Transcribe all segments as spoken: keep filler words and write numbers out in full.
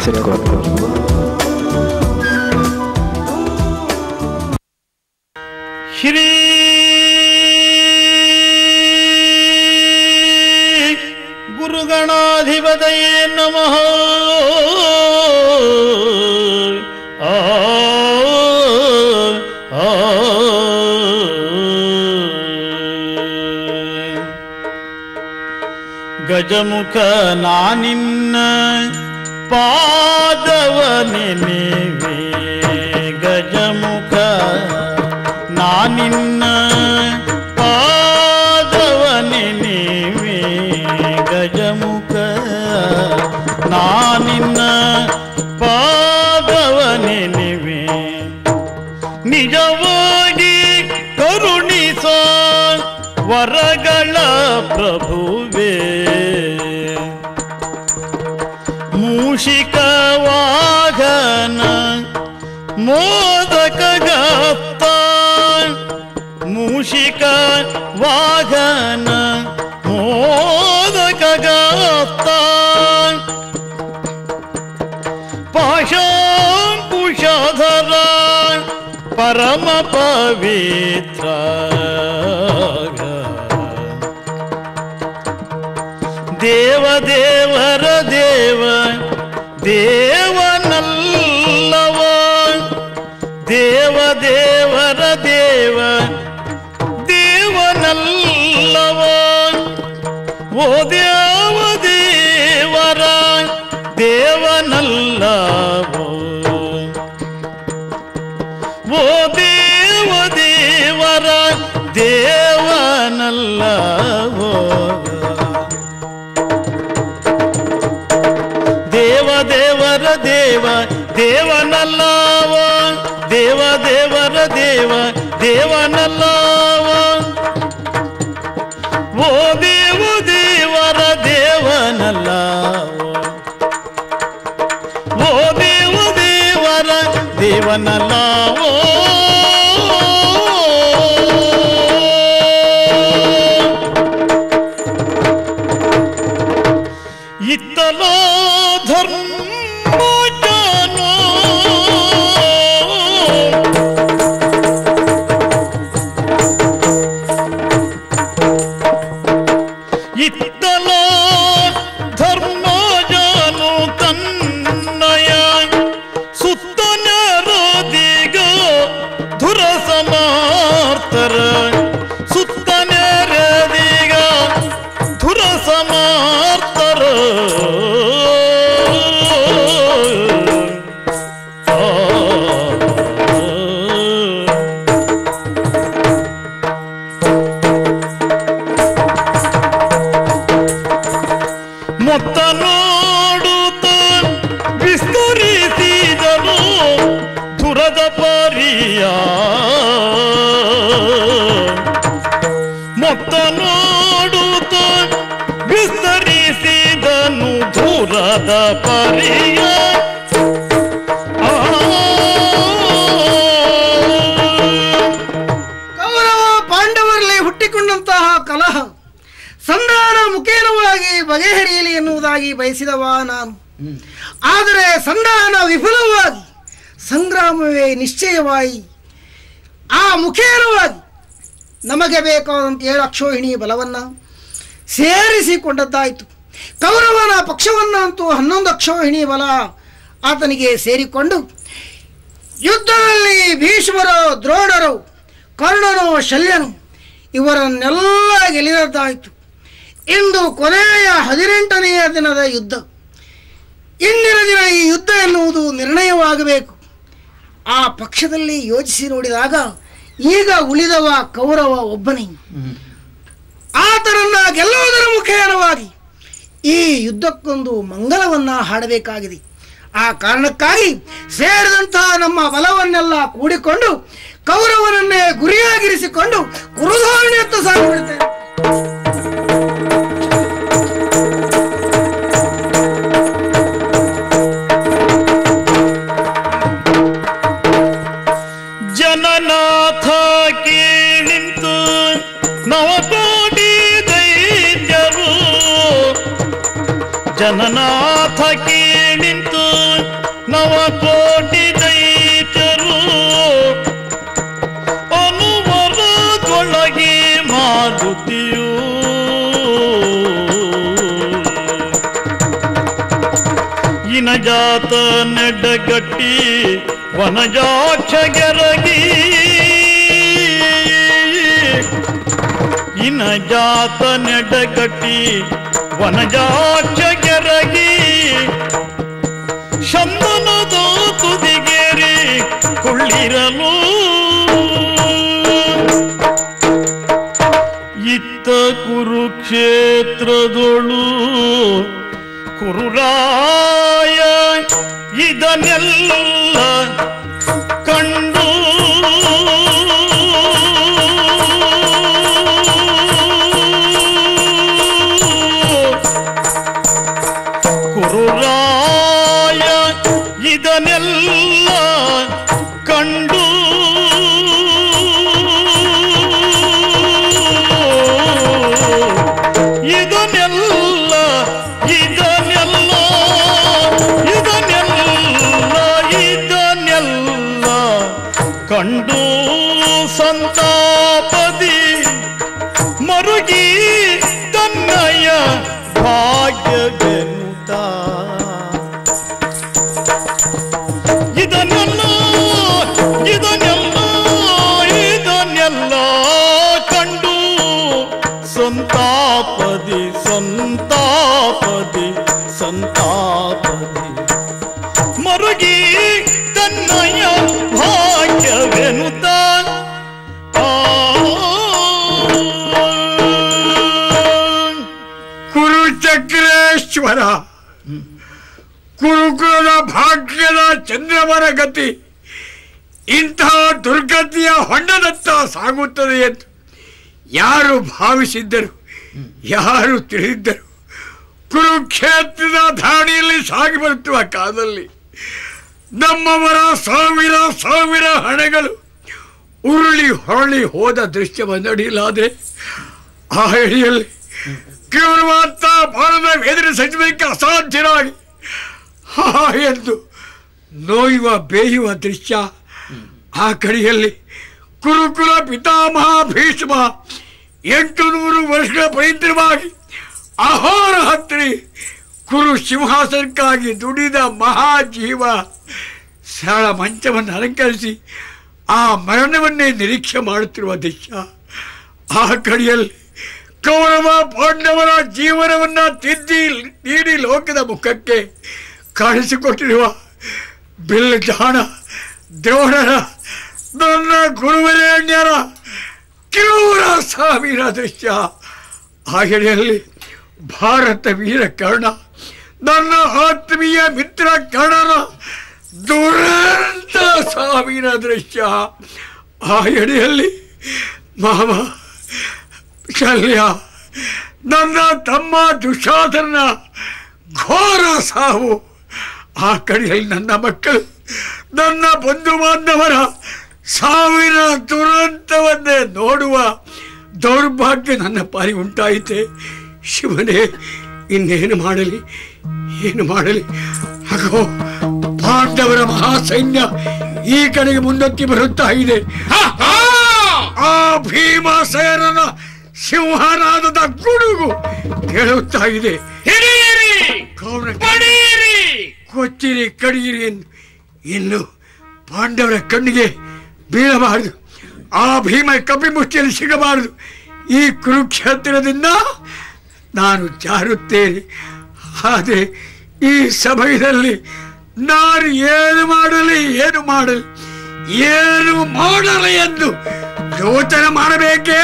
Cassette को श्री गुरुगणाधिपतये नमः। आ आ ಗಜಮುಖ ನಾನಿನ್ನ ಪಾದವ ನೆನೆವೆ, ಗಜಮುಖ ನಾನಿನ್ನ ಪಾದವ ನೆನೆವೆ, ಗಜಮುಖ ನಾನಿನ್ನ ಪಾದವ ನೆನೆವೆ, ನಿಜವಾಗಿ ಕರುಣಿಸೋ ವರಗಳ ಪ್ರಭುವೇ, ಮೂಷಿಕ ವಾಹನ ಮೋದಕ ಗಾತ, ಮೂಷಿಕ ವಾಹನ ಮೋದಕ ಗಾತ, ಪಾಶಾಂಕುಶಧರ ಪರಮ ಪವಿತ್ರ, ದೇವ ದೇವರ ದೇವ ದೇವನಲ್ಲವ, ದೇವ ದೇವರ ದೇವ ದೇವನಲ್ಲವ, ಓ ದೇವ ದೇವರ ದೇವನಲ್ಲವೋ, ಓ ದೇವ ದೇವರ ದೇವನಲ್ಲವೋ, ದೇವ ದೇವರ ದೇವ ದೇವನಲ್ಲವ, ದೇವ ದೇವರ ದೇವ ದೇವನಲ್ಲವ, ಓ ದೇವ ದೇವರ ದೇವನಲ್ಲವ, ಓ ದೇವ ದೇವರ ದೇವನಲ್ಲವೋ, ಇತ್ತಲೋ ಧರ್ಮ ಜಾನೋ, ಇತ್ತಲೋ ಧರ್ಮ ಜಾನು ತನ್ನಯ ಸುತ್ತನೆರದಿಗ ಧುರ ಸಮಾರ್ತರ, ಸುತ್ತನೆರದಿಗ ಧುರ ಸಮಾರ್ತರ, ಮೊತ್ತ ನೋಡುತ್ತ ವಿಸ್ತರಿಸಿದನು ಧುರದ ಪರಿಯ, ಮೊತ್ತ ನೋಡುತ್ತ ವಿಸ್ತರಿಸಿದನು ಧುರದ ಪರಿಯ, ಕೌರವ ಪಾಂಡವರಲ್ಲಿ ಹುಟ್ಟಿಕೊಂಡಂತಹ ಕಲಹ ಸಂಧಾನ ಮುಖೇನವಾಗಿ ಬಗೆಹರಿಯಲಿ ಎನ್ನುವುದಾಗಿ ಬಯಸಿದವ ನಾನು. ಆದರೆ ಸಂಧಾನ ವಿಫಲವಾಗಿ ಸಂಗ್ರಾಮವೇ ನಿಶ್ಚಯವಾಗಿ ಆ ಮುಖೇನವಾಗಿ ನಮಗೆ ಬೇಕಾದಂತ ಏಳು ಅಕ್ಷೋಹಿಣಿ ಬಲವನ್ನು ಸೇರಿಸಿಕೊಂಡದ್ದಾಯಿತು. ಕೌರವನ ಪಕ್ಷವನ್ನಂತೂ ಹನ್ನೊಂದು ಅಕ್ಷೋಹಿಣಿ ಬಲ ಆತನಿಗೆ ಸೇರಿಕೊಂಡು ಯುದ್ಧದಲ್ಲಿ ಭೀಷ್ಮರು, ದ್ರೋಣರು, ಕರ್ಣನು, ಶಲ್ಯನು ಇವರನ್ನೆಲ್ಲ ಗೆಲ್ಲಿದದ್ದಾಯಿತು. ಇಂದು ಕೊನೆಯ ಹದಿನೆಂಟನೆಯ ದಿನದ ಯುದ್ಧ. ಇಂದಿನ ದಿನ ಈ ಯುದ್ಧ ಎನ್ನುವುದು ನಿರ್ಣಯವಾಗಬೇಕು. ಆ ಪಕ್ಷದಲ್ಲಿ ಯೋಚಿಸಿ ನೋಡಿದಾಗ ಈಗ ಉಳಿದವ ಕೌರವ ಒಬ್ಬನೇ. ಆತನನ್ನ ಗೆಲ್ಲುವುದರ ಮುಖೇನವಾಗಿ ಈ ಯುದ್ಧಕ್ಕೊಂದು ಮಂಗಲವನ್ನ ಹಾಡಬೇಕಾಗಿದೆ. ಆ ಕಾರಣಕ್ಕಾಗಿ ಸೇರಿದಂತಹ ನಮ್ಮ ಬಲವನ್ನೆಲ್ಲ ಕೂಡಿಕೊಂಡು ಕೌರವನನ್ನೇ ಗುರಿಯಾಗಿರಿಸಿಕೊಂಡು ಕುರುಧೋರಣೆಯತ್ತ ಸಾಗಿಬಿಡುತ್ತೇವೆ. ಜನನಾಥ ಕೇಳಿಂತು ನವಕೋಟಿ ದೈತ್ಯರು, ಜನನಾಥ ಕೇಳಿಂತು ನವಕೋಟಿ ದೈತ್ಯರು ಅನುವರದೊಳಗೆ ಮಾರುತಿಯು ಇನಜಾತ ನೆಡಗಟ್ಟಿ ವನಜಾಕ್ಷ ಗೆರಗಿ ಇನಜಾತ ನೆಡಗಟ್ಟಿ ವನಜಾಕ್ಷ ಗೆರಗಿ ಶಂದನದ ತುದಿಗೇರಿ ಕೊಳ್ಳಿರಲು ಇತ್ತ ಕುರುಕ್ಷೇತ್ರದೊಳು ಕುರುರಾಯ ಇದನ್ನೆಲ್ಲ ಕಂಡು ಕುರುರಾಯ ಇದನ್ನೆಲ್ಲ ಕಂಡು ಇದನ್ನೆಲ್ಲ ಇದನ್ನೆಲ್ಲ ಇದನ್ನೆಲ್ಲ ಇದನ್ನೆಲ್ಲ ಕಂಡು ಸಂತಾಪದಿ ಮರುಗಿ ತನ್ನಯ ಭಾಗ್ಯವೆನುತ ಇದನ್ನೆಲ್ಲ ಇದನ್ನೆಲ್ಲ ಇದನ್ನೆಲ್ಲ ಕಂಡು ಸಂತಾಪದಿ ಸಂತಾಪದಿ ಸಂತಾಪದಿ ಮರುಗಿ ತನ್ನಯ ಭಾಗ್ಯವೆನುತ ಕುರುಚಕ್ರೇಶ್ವರ ಕುರುಕುಲದ ಭಾಗ್ಯದ ಚಂದ್ರಮರ ಗತಿ ಇಂತಹ ದುರ್ಗತಿಯ ಹೊಂಡದತ್ತ ಸಾಗುತ್ತದೆ ಎಂದು ಯಾರು ಭಾವಿಸಿದ್ದರು, ಯಾರು ತಿಳಿದಿದ್ದರು? ಕುರುಕ್ಷೇತ್ರದ ಧಾಡಿಯಲ್ಲಿ ಸಾಗಿ ಬರುತ್ತುವ ಕಾಲದಲ್ಲಿ ನಮ್ಮವರ ಸಾವಿರ ಸಾವಿರ ಹಣೆಗಳು ಉರುಳಿ ಹೊರಳಿ ಹೋದ ದೃಶ್ಯವನ್ನು ನಡೀಲಾದರೆ ಆ ಎಡೆಯಲ್ಲಿ ಕೇವಲವಂತ ಭಾರತ ಎದುರಿಸಲಿಕ್ಕೆ ಅಸಾಧ್ಯರಾಗಿ ಹಾ ಎಂದು ನೋಯುವ ಬೇಯುವ ದೃಶ್ಯ. ಆ ಕಡೆಯಲ್ಲಿ ಕುರುಕುಲ ಪಿತಾಮಹ ಭೀಷ್ಮ ಎಂಟು ನೂರು ವರ್ಷಗಳ ಪವಿತ್ರವಾಗಿ ಅಹೋರ ಹತ್ರಿ ಕುರು ಸಿಂಹಾಸನಕ್ಕಾಗಿ ದುಡಿದ ಮಹಾಜೀವ ಸರಳ ಮಂಚವನ್ನು ಅಲಂಕರಿಸಿ ಆ ಮರಣವನ್ನೇ ನಿರೀಕ್ಷೆ ಮಾಡುತ್ತಿರುವ ದೃಶ್ಯ. ಆ ಕಡೆಯಲ್ಲಿ ಕೌರವ ಪಾಂಡವರ ಜೀವನವನ್ನು ತಿದ್ದಿ ನೀಡಿ ಲೋಕದ ಮುಖಕ್ಕೆ ಕಾಣಿಸಿಕೊಟ್ಟಿರುವ ಬಿಲ್ ಜಾಣ ದ್ರೋಣರ ನನ್ನ ಗುರುವರೇಣ್ಯರ ಕ್ರೂರ ಸಾವಿರ ದೃಶ್ಯ. ಆ ಎಡೆಯಲ್ಲಿ ಭಾರತ ವೀರ ಕರ್ಣ ನನ್ನ ಆತ್ಮೀಯ ಮಿತ್ರ ಕರ್ಣನ ದುರಂತ ಸಾವಿರ ದೃಶ್ಯ. ಆ ಎಡೆಯಲ್ಲಿ ಮಾಮ ಶಲ್ಯ ನನ್ನ ತಮ್ಮ ದುಶಾಸನ ಘೋರ ಸಾವು. ಆ ಕಡೆಯಲ್ಲಿ ನನ್ನ ಮಕ್ಕಳು ನನ್ನ ಬಂಧು ಬಾಂಧವರ ಸಾವಿನ ದುರಂತವನ್ನೇ ನೋಡುವ ದೌರ್ಭಾಗ್ಯ ನನ್ನ ಪಾರಿ ಉಂಟಾಯಿತೆ. ಶಿವನೇ, ಇನ್ನೇನು ಮಾಡಲಿ, ಏನು ಮಾಡಲಿ? ಹಾಗೋ ಪಾಂಡವರ ಮಹಾಸೈನ್ಯ ಈ ಕಡೆಗೆ ಮುಂದಕ್ಕೆ ಬರುತ್ತಾ ಇದೆ. ಆ ಭೀಮಸೇನನ ಸಿಂಹನಾದದ ಗುಡುಗು ಕೇಳುತ್ತಾ ಇದೆ. ಕೊಚ್ಚಿರಿ, ಕಡಿಯಿರಿ ಎಂದು ಇನ್ನು ಪಾಂಡವರ ಕಣ್ಣಿಗೆ ಬೀಳಬಾರದು. ಆ ಭೀಮ ಕಪಿಮುಷ್ಟಿಯಲ್ಲಿ ಸಿಗಬಾರದು. ಈ ಕುರುಕ್ಷೇತ್ರದಿಂದ ನಾನು ಜಾರುತ್ತೇನೆ. ಆದರೆ ಈ ಸಮಯದಲ್ಲಿ ನಾನು ಏನು ಮಾಡಲಿ ಏನು ಮಾಡಲಿ ಏನು ಮಾಡಲಿ ಎಂದು ಯೋಚನೆ ಮಾಡಬೇಕೇ?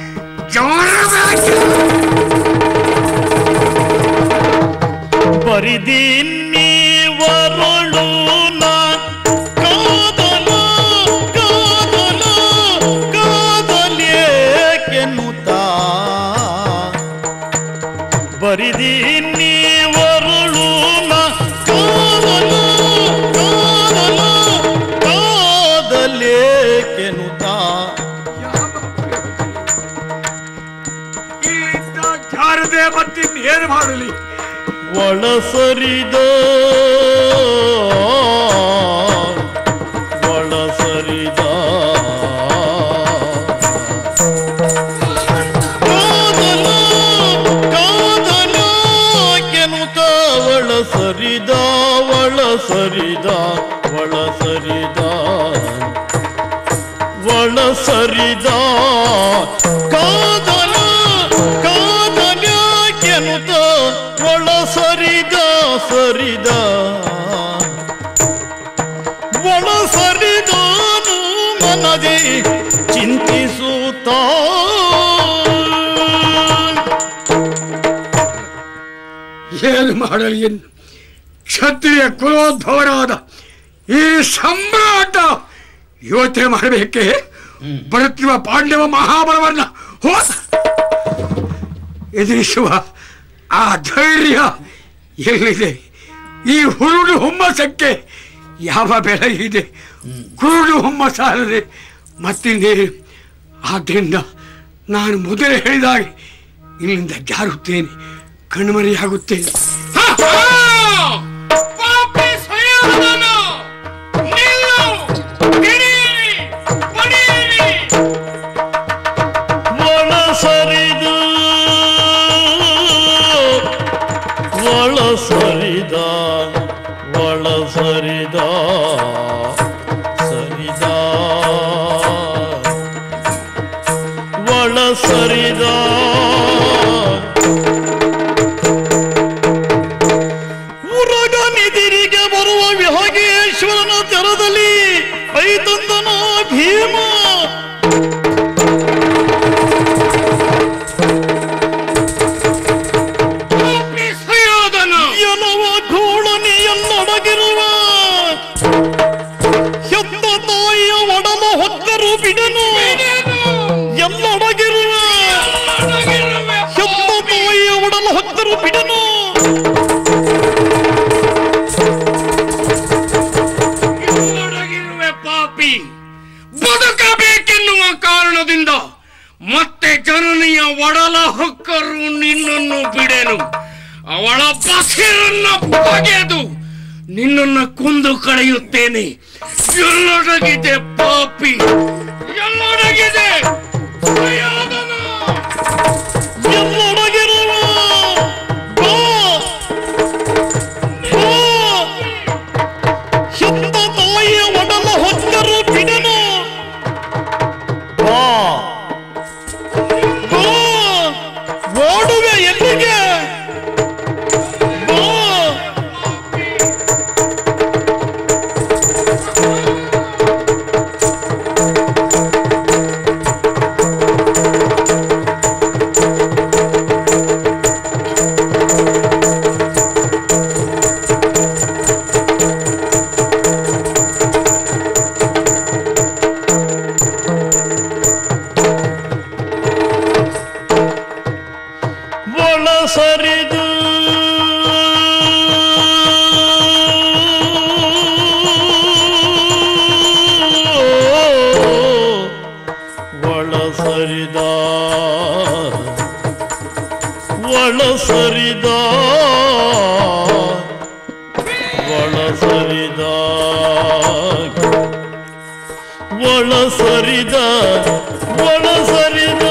ಬರಿದೀನಿ ವರುಳು ಕಾದಲು ಕಾದಲು ಕಾದಲೇಕೆನ್ನುತ್ತ ಬರಿದೀನಿ ವರುಳು ಕಾದಲು ಕಾದಲು ಕಾದಲೇಕೆನ್ನುತ್ತ ಜಾರದೆ ಮತ್ತಿನ್ನೇನು ಮಾಡಲಿ? ಒಳಸರಿದ ಒಳ ಸರಿದ ಒಳ ಸರಿದ ಒಳ ಸರಿದ ಒಳ ಸರಿದ ಕಾದಲ ಕಾದಲ ಕೆನುತ ಒಳ ಸರಿದ ಸರಿದ ಒಳ ಸರಿದಾನು ಮನದಿ ಚಿಂತಿಸುತ್ತ ಏನು ಮಾಡಲಿ ಎಂದು ಕ್ಷತ್ರಿಯ ಕುಲೋದ್ಭವರಾದ ಈ ಸಮ್ರಾಟ ಯೋಚನೆ ಮಾಡಬೇಕೆ? ಬರುತ್ತಿರುವ ಪಾಂಡವ ಮಹಾಬಲವನ್ನ ಎದುರಿಸುವ ಆ ಧೈರ್ಯ ಎಲ್ಲಿದೆ? ಈ ಹುರುಡು ಹುಮ್ಮಸಕ್ಕೆ ಯಾವ ಬೆಲೆ ಇದೆ? ಕುರುಡು ಹುಮ್ಮಸಾರದೆ ಮತ್ತಿನ್ನೇನು? ಆದ್ದರಿಂದ ನಾನು ಮೊದಲೇ ಹೇಳಿದಾಗ ಇಲ್ಲಿಂದ ಜಾರುತ್ತೇನೆ, ಕಣ್ಮರೆಯಾಗುತ್ತೇನೆ. ಒಳ ಸರಿದ ಒಳ ಸರಿದ ಒಳ ಸರಿದ ಸರಿದ ಒಳ ಸರಿದ ಉರಗನಿದಿರಿಗೆ ಬರುವ ವಿಹಗೇಶ್ವರನ ತೆರದಲ್ಲಿ ಐತಂದನ ಭೀಮ ಎಲವ ಘೋಳನೆಯನ್ನೊಡಗಿರುವ ಹೆತ್ತ ತಾಯಿಯ ಒಡಲ ಹೊಕ್ಕರು ಬಿಡನು ಎಲ್ಲೊಡಗಿರುವ ಹೆತ್ತ ತಾಯಿಯ ಒಡಲ ಹೊಕ್ಕರು ಬಿಡನು ಪಾಪಿ ಬದುಕಬೇಕೆನ್ನುವ ಕಾರಣದಿಂದ ಮತ್ತೆ ಜನನಿಯ ಒಡಲ ಹೊಕ್ಕರು ನಿನ್ನನ್ನು ಬಿಡೆನು. ಅವಳ ಬಸಿರನ್ನ ಬಗೆದು ನಿನ್ನನ್ನು ಕೊಂದು ಕಳೆಯುತ್ತೇನೆ. ಎಲ್ಲೊಡಗಿದೆ ಪಾಪಿ, ಎಲ್ಲೊಡಗಿದೆ ಎಲ್ಲೊಡಗಿರುವ ಹೆತ್ತ ತಾಯಿಯ ಒಡಲ ಹೊಕ್ಕರು ಬಿಡನು. ಓಡುವೆ ಎಲ್ಲಿಗೆ? ಒಳ ಸರಿದು ಒಳ ಸರಿದ ಒಳ ಸರಿದ ಒಳ ಸರಿದ ಒಳ ಸರಿದ ಒಳ ಸರಿದ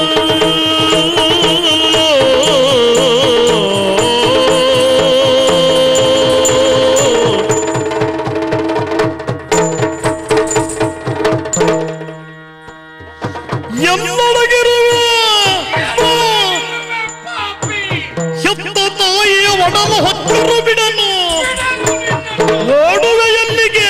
ಎಲ್ಲೊಳಗಿರುವ ಹೆತ್ತ ತಾಯಿಯ ಒಡಲ ಹೊಕ್ಕರು ಬಿಡನು. ಓಡುವೆ ಎಲ್ಲಿಗೆ?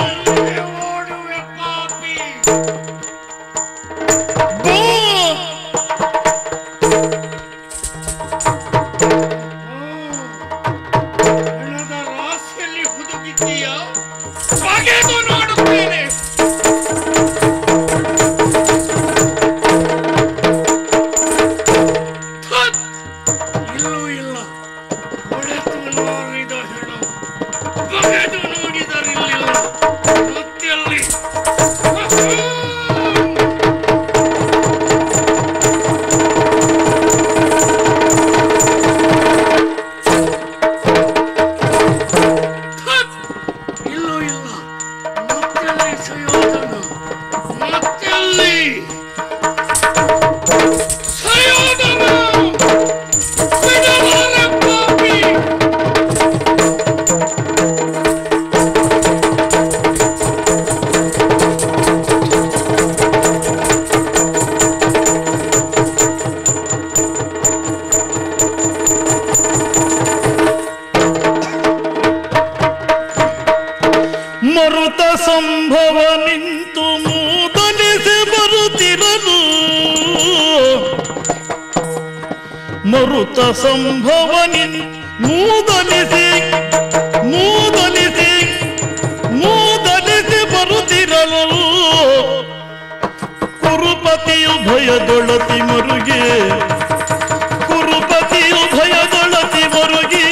ರಾಶಿಯಲ್ಲಿ ಹುದುಗಿದ್ದೀಯ, ಬಗೆದು ನೋಡುತ್ತೇನೆ. ಇಲ್ಲೂ ಇಲ್ಲ, ಹೊಡೆದು ನೋಡಿದ ಹೆಣ ಬಗೆದು ನೋಡಿದರಿಲ್ಲ. ಮತ್ತೆಲ್ಲಿ ಇಲ್ಲೂ ಇಲ್ಲ, ಮತ್ತೆಲ್ಲಿ ಸುಯೋಧನ, ಮತ್ತೆಲ್ಲಿ ಸುಯೋಧನ. ಬಿಡಲಾರೆ ಪಾಪಿ. ಮರುತ ಸಂಭವನಿ ಮೂದಲಿಸಿ ಮೂದಲಿಸಿ ಮೂದಲಿಸಿ ಬರುತ್ತಿರಲು ಕುರುಪತಿಯು ಭಯದೊಳತಿ ಮರುಗಿ ಕುರುಪತಿಯು ಭಯದೊಳತಿ ಮರುಗಿ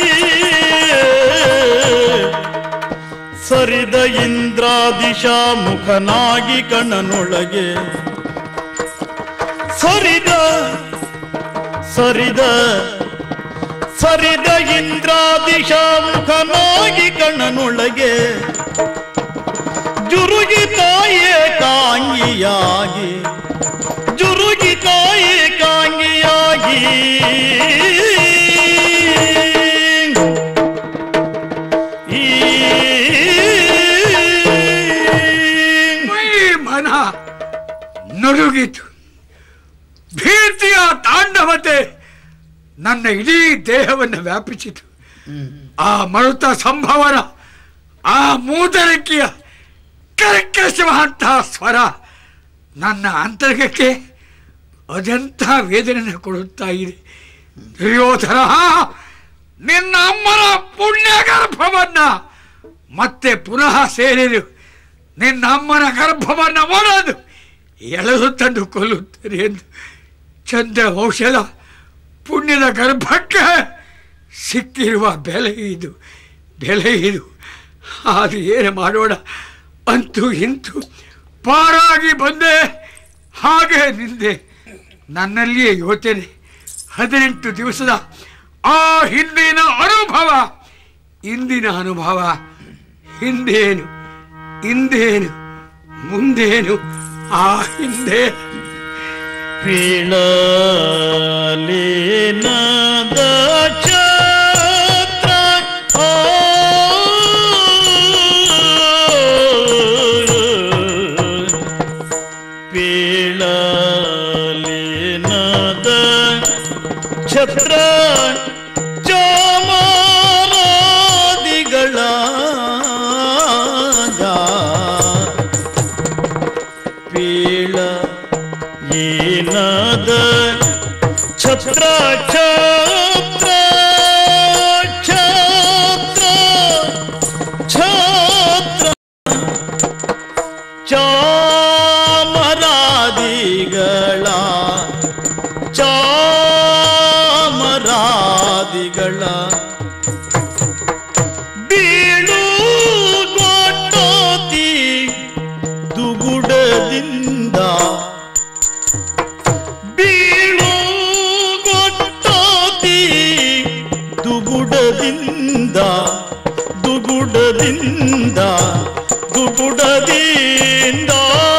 ಸರಿದ ಇಂದ್ರಾದಿಶಾ ಮುಖನಾಗಿ ಕಣ್ಣನೊಳಗೆ ಸರಿದ ಸರಿದ ಸರಿದ ಇಂದ್ರಾದಿಶಾ ಮುಖನಾಗಿ ಕಣ್ಣನೊಳಗೆ ಜುರುಗಿ ತಾಯೇ ಕಾಂಗಿಯಾಗಿ ಜುರುಗಿ ತಾಯೇ ಕಾಂಗಿಯಾಗಿ ಈ ಮನ ನಡುಗಿತು. ಭೀತಿಯ ತಾಂಡವತೆ ನನ್ನ ಇಡೀ ದೇಹವನ್ನು ವ್ಯಾಪಿಸಿತು. ಆ ಮರುತ ಸಂಭವನ ಆ ಮೂದರಿಕೆಯ ಕರ್ಕಶವಂತಹ ಸ್ವರ ನನ್ನ ಅಂತರ್ಗಕ್ಕೆ ಅದೆಂಥ ವೇದನೆಯನ್ನು ಕೊಡುತ್ತಾ ಇದೆ. ದುರ್ಯೋಧನ, ನಿನ್ನ ಅಮ್ಮನ ಪುಣ್ಯ ಗರ್ಭವನ್ನ ಮತ್ತೆ ಪುನಃ ಸೇರಿರು. ನಿನ್ನ ಅಮ್ಮನ ಗರ್ಭವನ್ನು ಒಡೆದು ಎಳೆದು ತಂದು ಕೊಲ್ಲುತ್ತೇನೆ ಎಂದು ಚಂದ್ರ ಔಷಧ ಪುಣ್ಯದ ಗರ್ಭಕ್ಕೆ ಸಿಕ್ಕಿರುವ ಬೆಲೆ ಇದು, ಬೆಲೆ ಇದು. ಅದು ಏನು ಮಾಡೋಣ, ಅಂತೂ ಇಂತೂ ಪಾರಾಗಿ ಬಂದೆ, ಹಾಗೆ ನಿಂದೆ. ನನ್ನಲ್ಲಿಯೇ ಯೋಚನೆ, ಹದಿನೆಂಟು ದಿವಸದ ಆ ಹಿಂದಿನ ಅನುಭವ, ಇಂದಿನ ಅನುಭವ, ಹಿಂದೇನು ಹಿಂದೇನು ಮುಂದೇನು, ಆ ಹಿಂದೆ ಪೀಳಲೇನದ ಛತ್ರ ಪೀಳಲೇನದ ಛತ್ರ ಚಾಮಾರಾದಿಗಳ ಪೀಳ ಏನದ ಛತ್ರ ಛತ್ರ ಛತ್ರ ಛತ್ರ ಚಾಮರಾದಿಗಳ ಚಾಮರಾದಿಗಳ ಬೀಳು ಗೊಟ್ಟೋತಿ ದುಗುಡದಿಂದ ಬೀಳು ಗೊಟ್ಟೋತಿ ದುಗುಡದಿಂದ ದುಗುಡದಿಂದ ದುಗುಡದಿಂದ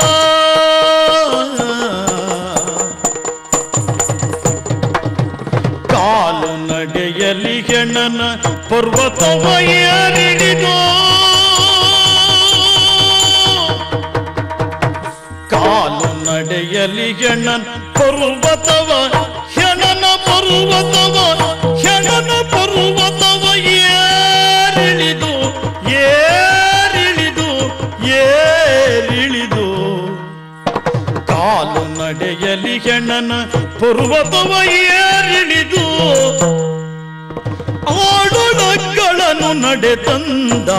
ಕಾಲು ನಡೆಯಲಿ ಹೆಣ್ಣನ ಪರ್ವತವ ಏರಿಡಿದೋ ಕಾಲು ನಡೆಯಲಿ ಹೆಣ್ಣನ ಪರ್ವತವ ಹೆಣನ ಪರ್ವತವ ಹೆಣನ ಪರ್ವತವ ಏರಿಳಿದು ಏರಿಳಿದು ಏರಿಳಿದು ಕಾಲು ನಡೆಯಲಿ ಹೆಣ್ಣನ ಪರ್ವತವ ಏರಿಳಿದು ಆಳೊಳಗಳನ್ನು ನಡೆ ತಂದ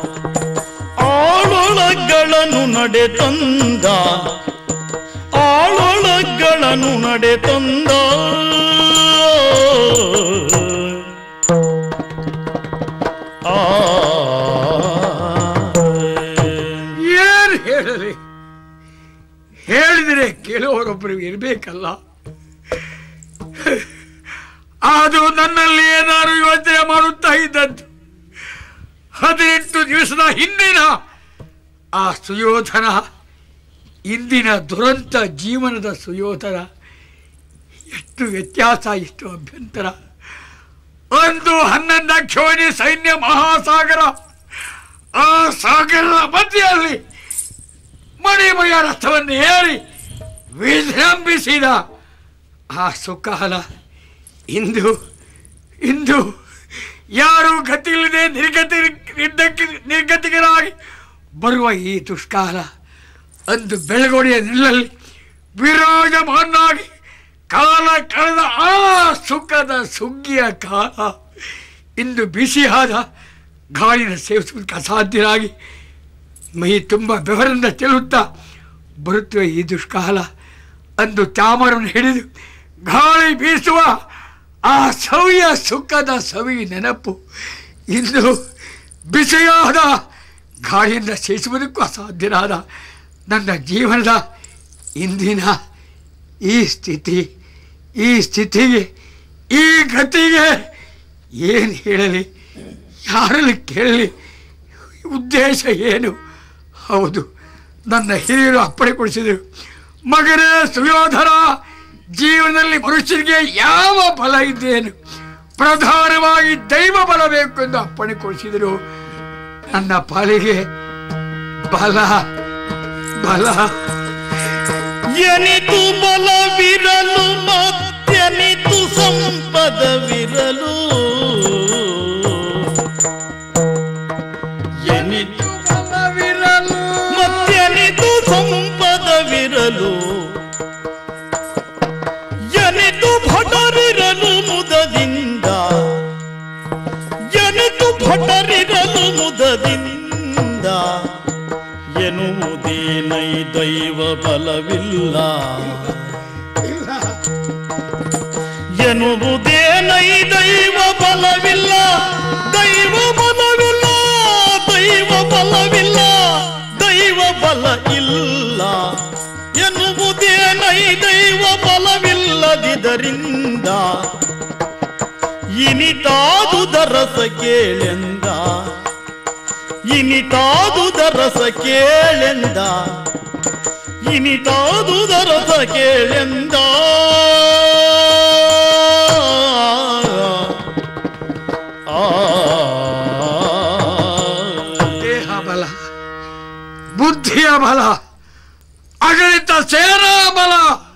ಆಳೊಳಗಳನ್ನು ನಡೆ ತಂದ ಆಳೊಳಗಳನ್ನು ನಡೆ ತಂದ ಆ ಏನು ಹೇಳಲಿ, ಹೇಳಿದರೆ ಕೇಳುವವರೊಬ್ಬರು ಇರಬೇಕಲ್ಲ. ಅದು ನನ್ನಲ್ಲಿ ಏನಾರು ಯೋಚನೆ ಮಾಡುತ್ತಾ ಇದ್ದದ್ದು. ಹದಿನೆಂಟು ದಿವಸದ ಹಿಂದಿನ ಆ ಸುಯೋಧನ, ಇಂದಿನ ದುರಂತ ಜೀವನದ ಸುಯೋಧನ, ಎಷ್ಟು ವ್ಯತ್ಯಾಸ, ಎಷ್ಟು ಅಭ್ಯಂತರ. ಒಂದು ಹನ್ನೊಂದು ಕ್ಷೋಣಿ ಸೈನ್ಯ ಮಹಾಸಾಗರ, ಆ ಸಾಗರದ ಮಧ್ಯೆಯಲ್ಲಿ ಮಣಿಮಯ ರಥವನ್ನು ಏರಿ ವಿಜೃಂಭಿಸಿದ ಆ ಸುಕಾಲ ಇಂದು ಇಂದು ಯಾರು ಗತಿಯಿಲ್ಲದೆ ನಿರ್ಗತಿ ನಿರ್ಗತಿ ನಿರ್ಗತಿಗರಾಗಿ ಬರುವ ಈ ದುಷ್ಕಾಲ ಅಂದು ಬೆಳಗೊಡೆಯ ನಿಲ್ಲಲ್ಲಿ ವಿರಾಜಮಾನಾಗಿ ಕಾಲ ಕಳೆದ ಆ ಸುಖದ ಸುಗ್ಗಿಯ ಕಾಲ ಇಂದು ಬಿಸಿಯಾದ ಗಾಳಿನ ಸೇವಿಸುವುದಕ್ಕೆ ಅಸಾಧ್ಯರಾಗಿ ಮೈ ತುಂಬ ಬೆವರಿಂದ ಚೆಲ್ಲುತ್ತಾ ಬರುತ್ತವೆ ಈ ದುಷ್ಕಾಲ. ಅಂದು ಚಾಮರವನ್ನು ಹಿಡಿದು ಗಾಳಿ ಬೀಸುವ ಆ ಸವಿಯ ಸುಖದ ಸವಿ ನೆನಪು ಇಂದು ಬಿಸಿಯಾದ ಗಾಳಿಯಿಂದ ಸೇವಿಸುವುದಕ್ಕೂ ಅಸಾಧ್ಯನಾದ ನನ್ನ ಜೀವನದ ಇಂದಿನ ಈ ಸ್ಥಿತಿ, ಈ ಸ್ಥಿತಿಗೆ, ಈ ಗತಿಗೆ ಏನು ಹೇಳಲಿ, ಯಾರಲ್ಲಿ ಕೇಳಲಿ, ಉದ್ದೇಶ ಏನು? ಹೌದು, ನನ್ನ ಹಿರಿಯರು ಅಪ್ಪಣೆ ಕೊಡಿಸಿದರು, ಮಗನೇ ಸುಯೋಧನ, ಜೀವನದಲ್ಲಿ ಮನುಷ್ಯನಿಗೆ ಯಾವ ಬಲ ಇದ್ದೇನು, ಪ್ರಧಾನವಾಗಿ ದೈವ ಬಲ ಬೇಕು ಎಂದು ಅಪ್ಪಣೆ ಕೊಡಿಸಿದರು. ನನ್ನ ಪಾಲಿಗೆ ಬಲ ಬಲ ಎನಿತು ಬಲವಿರಲು ಮತ್ತೆನಿತು ಸಂಪದವಿರಲು, ಎನಿತು ಬಲವಿರಲು ಮತ್ತೆನಿತು ಸಂಪದವಿರಲು, ಎನಿತು ಭಟರಿರಲು ಮುದದಿಂದ, ಎನಿತು ಭಟರಿರಲು ಮುದದಿಂದ, ಎನ್ನುವುದೇನೈ ದೈವ ಬಲವಿಲ್ಲ, ಎನ್ನುವುದೇನೈ ದೈವ ಬಲವಿಲ್ಲ, ದೈವ ಬಲವಿಲ್ಲ, ದೈವ ಬಲವಿಲ್ಲ, ದೈವ ಬಲ ಇಲ್ಲ, ಎನ್ನುವುದೇನೈ ದೈವ ಬಲವಿಲ್ಲದಿದ್ದರಿಂದ ಇನಿತಾದುದರಸ ಕೇಳೆಂದ, ಇನಿತಾದುದರಸ ಕೇಳೆಂದ, ಇನಿತಾದುದರಸ ಕೇಳೆಂದ. ದೇಹ ಬಲ, ಬುದ್ಧಿಯ ಬಲ, ಅಗಣಿತ ಸೇನಾ ಬಲ,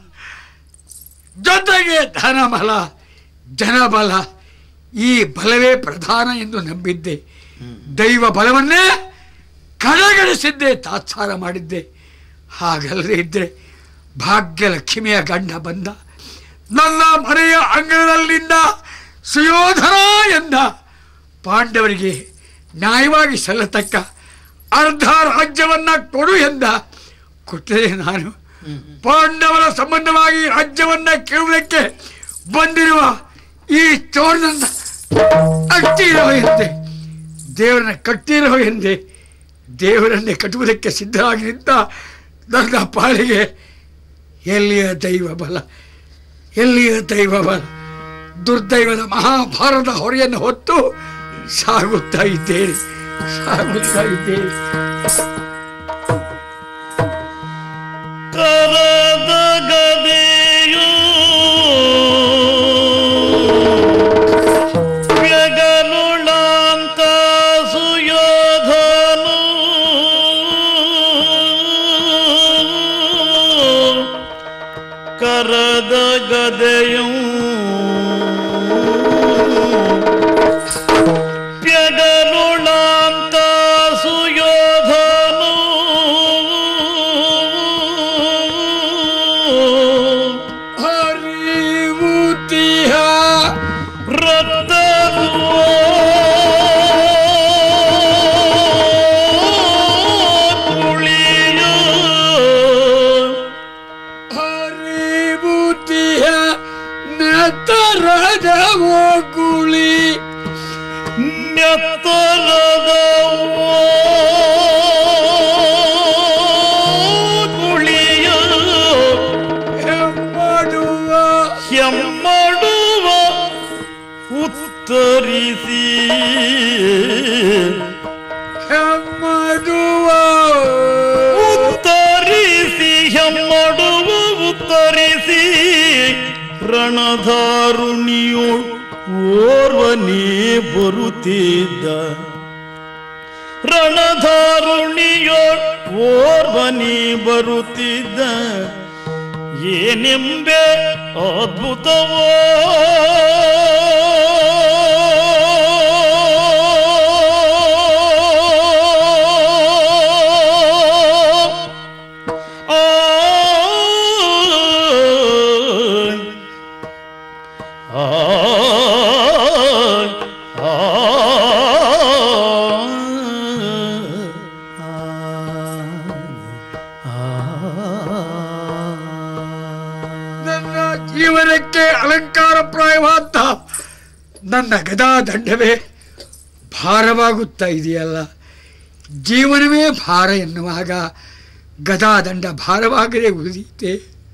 ಜೊತೆಗೆ ಧನ ಬಲ, ಜನಬಲ, ಈ ಬಲವೇ ಪ್ರಧಾನ ಎಂದು ನಂಬಿದ್ದೆ. ದೈವ ಬಲವನ್ನೇ ಕಡೆಗಣಿಸಿದ್ದೆ, ತಾತ್ಸಾರ ಮಾಡಿದ್ದೆ. ಹಾಗಲ್ಲದೆ ಇದ್ದರೆ ಭಾಗ್ಯಲಕ್ಷ್ಮಿಯ ಗಂಡ ಬಂದ, ನನ್ನ ಮನೆಯ ಅಂಗಳದಲ್ಲಿಂದ ಸುಯೋಧನ ಎಂದ, ಪಾಂಡವರಿಗೆ ನ್ಯಾಯವಾಗಿ ಸಲ್ಲತಕ್ಕ ಅರ್ಧ ರಾಜ್ಯವನ್ನ ಕೊಡು ಎಂದ. ಕೊಟ್ಟರೆ ನಾನು ಪಾಂಡವರ ಸಂಬಂಧವಾಗಿ ರಾಜ್ಯವನ್ನ ಕೇಳುವುದಕ್ಕೆ ಬಂದಿರುವ ಈ ಚೋರನನ್ನ ಕಟ್ಟಿರೋ ಎಂದೆ, ದೇವರನ್ನ ಕಟ್ಟಿರೋ ಎಂದೆ. ದೇವರನ್ನೇ ಕಟ್ಟುವುದಕ್ಕೆ ಸಿದ್ಧರಾಗಿ ನಿಂತ ನನ್ನ ಪಾಲಿಗೆ ಎಲ್ಲಿಯ ದೈವ ಬಲ, ಎಲ್ಲಿಯ ದೈವ ಬಲ? ದುರ್ದೈವದ ಮಹಾಭಾರದ ಹೊರೆಯನ್ನು ಹೊತ್ತು ಸಾಗುತ್ತಾ ಇದ್ದೇನೆ, ಸಾಗುತ್ತಾ ಇದ್ದೇನೆ. ಕರದ ಗದೆಯು ವ್ಯಗನುಳಾಂತ ಸುಯೋಧನು, ಕರದ ಗದೆಯು ವ್ಯಗನುಳಾಂತ ಸುಯೋಧನು, ಹರಿವುತಿಹ ರಕ್ತವು ಕುಳಿಯು, ಹರಿವುತಿಹ ನೆತ್ತರದ ಗುಳಿ, ನೆತ್ತರದ ಕುಳಿಯು, ಹೆಮ್ಮಡುವ ಹೆಮ್ಮಡುವ ಉತ್ತರಿಸಿ, ಹೆಮ್ಮಡುವ ಉತ್ತರಿಸಿ ಹೆಮ್ಮಡುವ ಉತ್ತರಿಸಿ, ರಣಧಾರುಣಿಯೋಳು ಓರ್ವನೇ ಬರುತ್ತಿದ್ದ, ರಣಧಾರುಣಿಯೋಳು ಓರ್ವನೇ ಬರುತ್ತಿದ್ದ, ಏನೆಂಬೆ ಅದ್ಭುತವೋ ಆ ನೋಡುವುದಕ್ಕೆ ಅಲಂಕಾರಪ್ರಾಯವಾದ ನನ್ನ ಗದಾ ದಂಡವೇ ಭಾರವಾಗುತ್ತಾ ಇದೆಯಲ್ಲ. ಜೀವನವೇ ಭಾರ ಎನ್ನುವಾಗ ಗದಾದಂಡ ಭಾರವಾಗದೆ ಉಳಿದೀತೆ.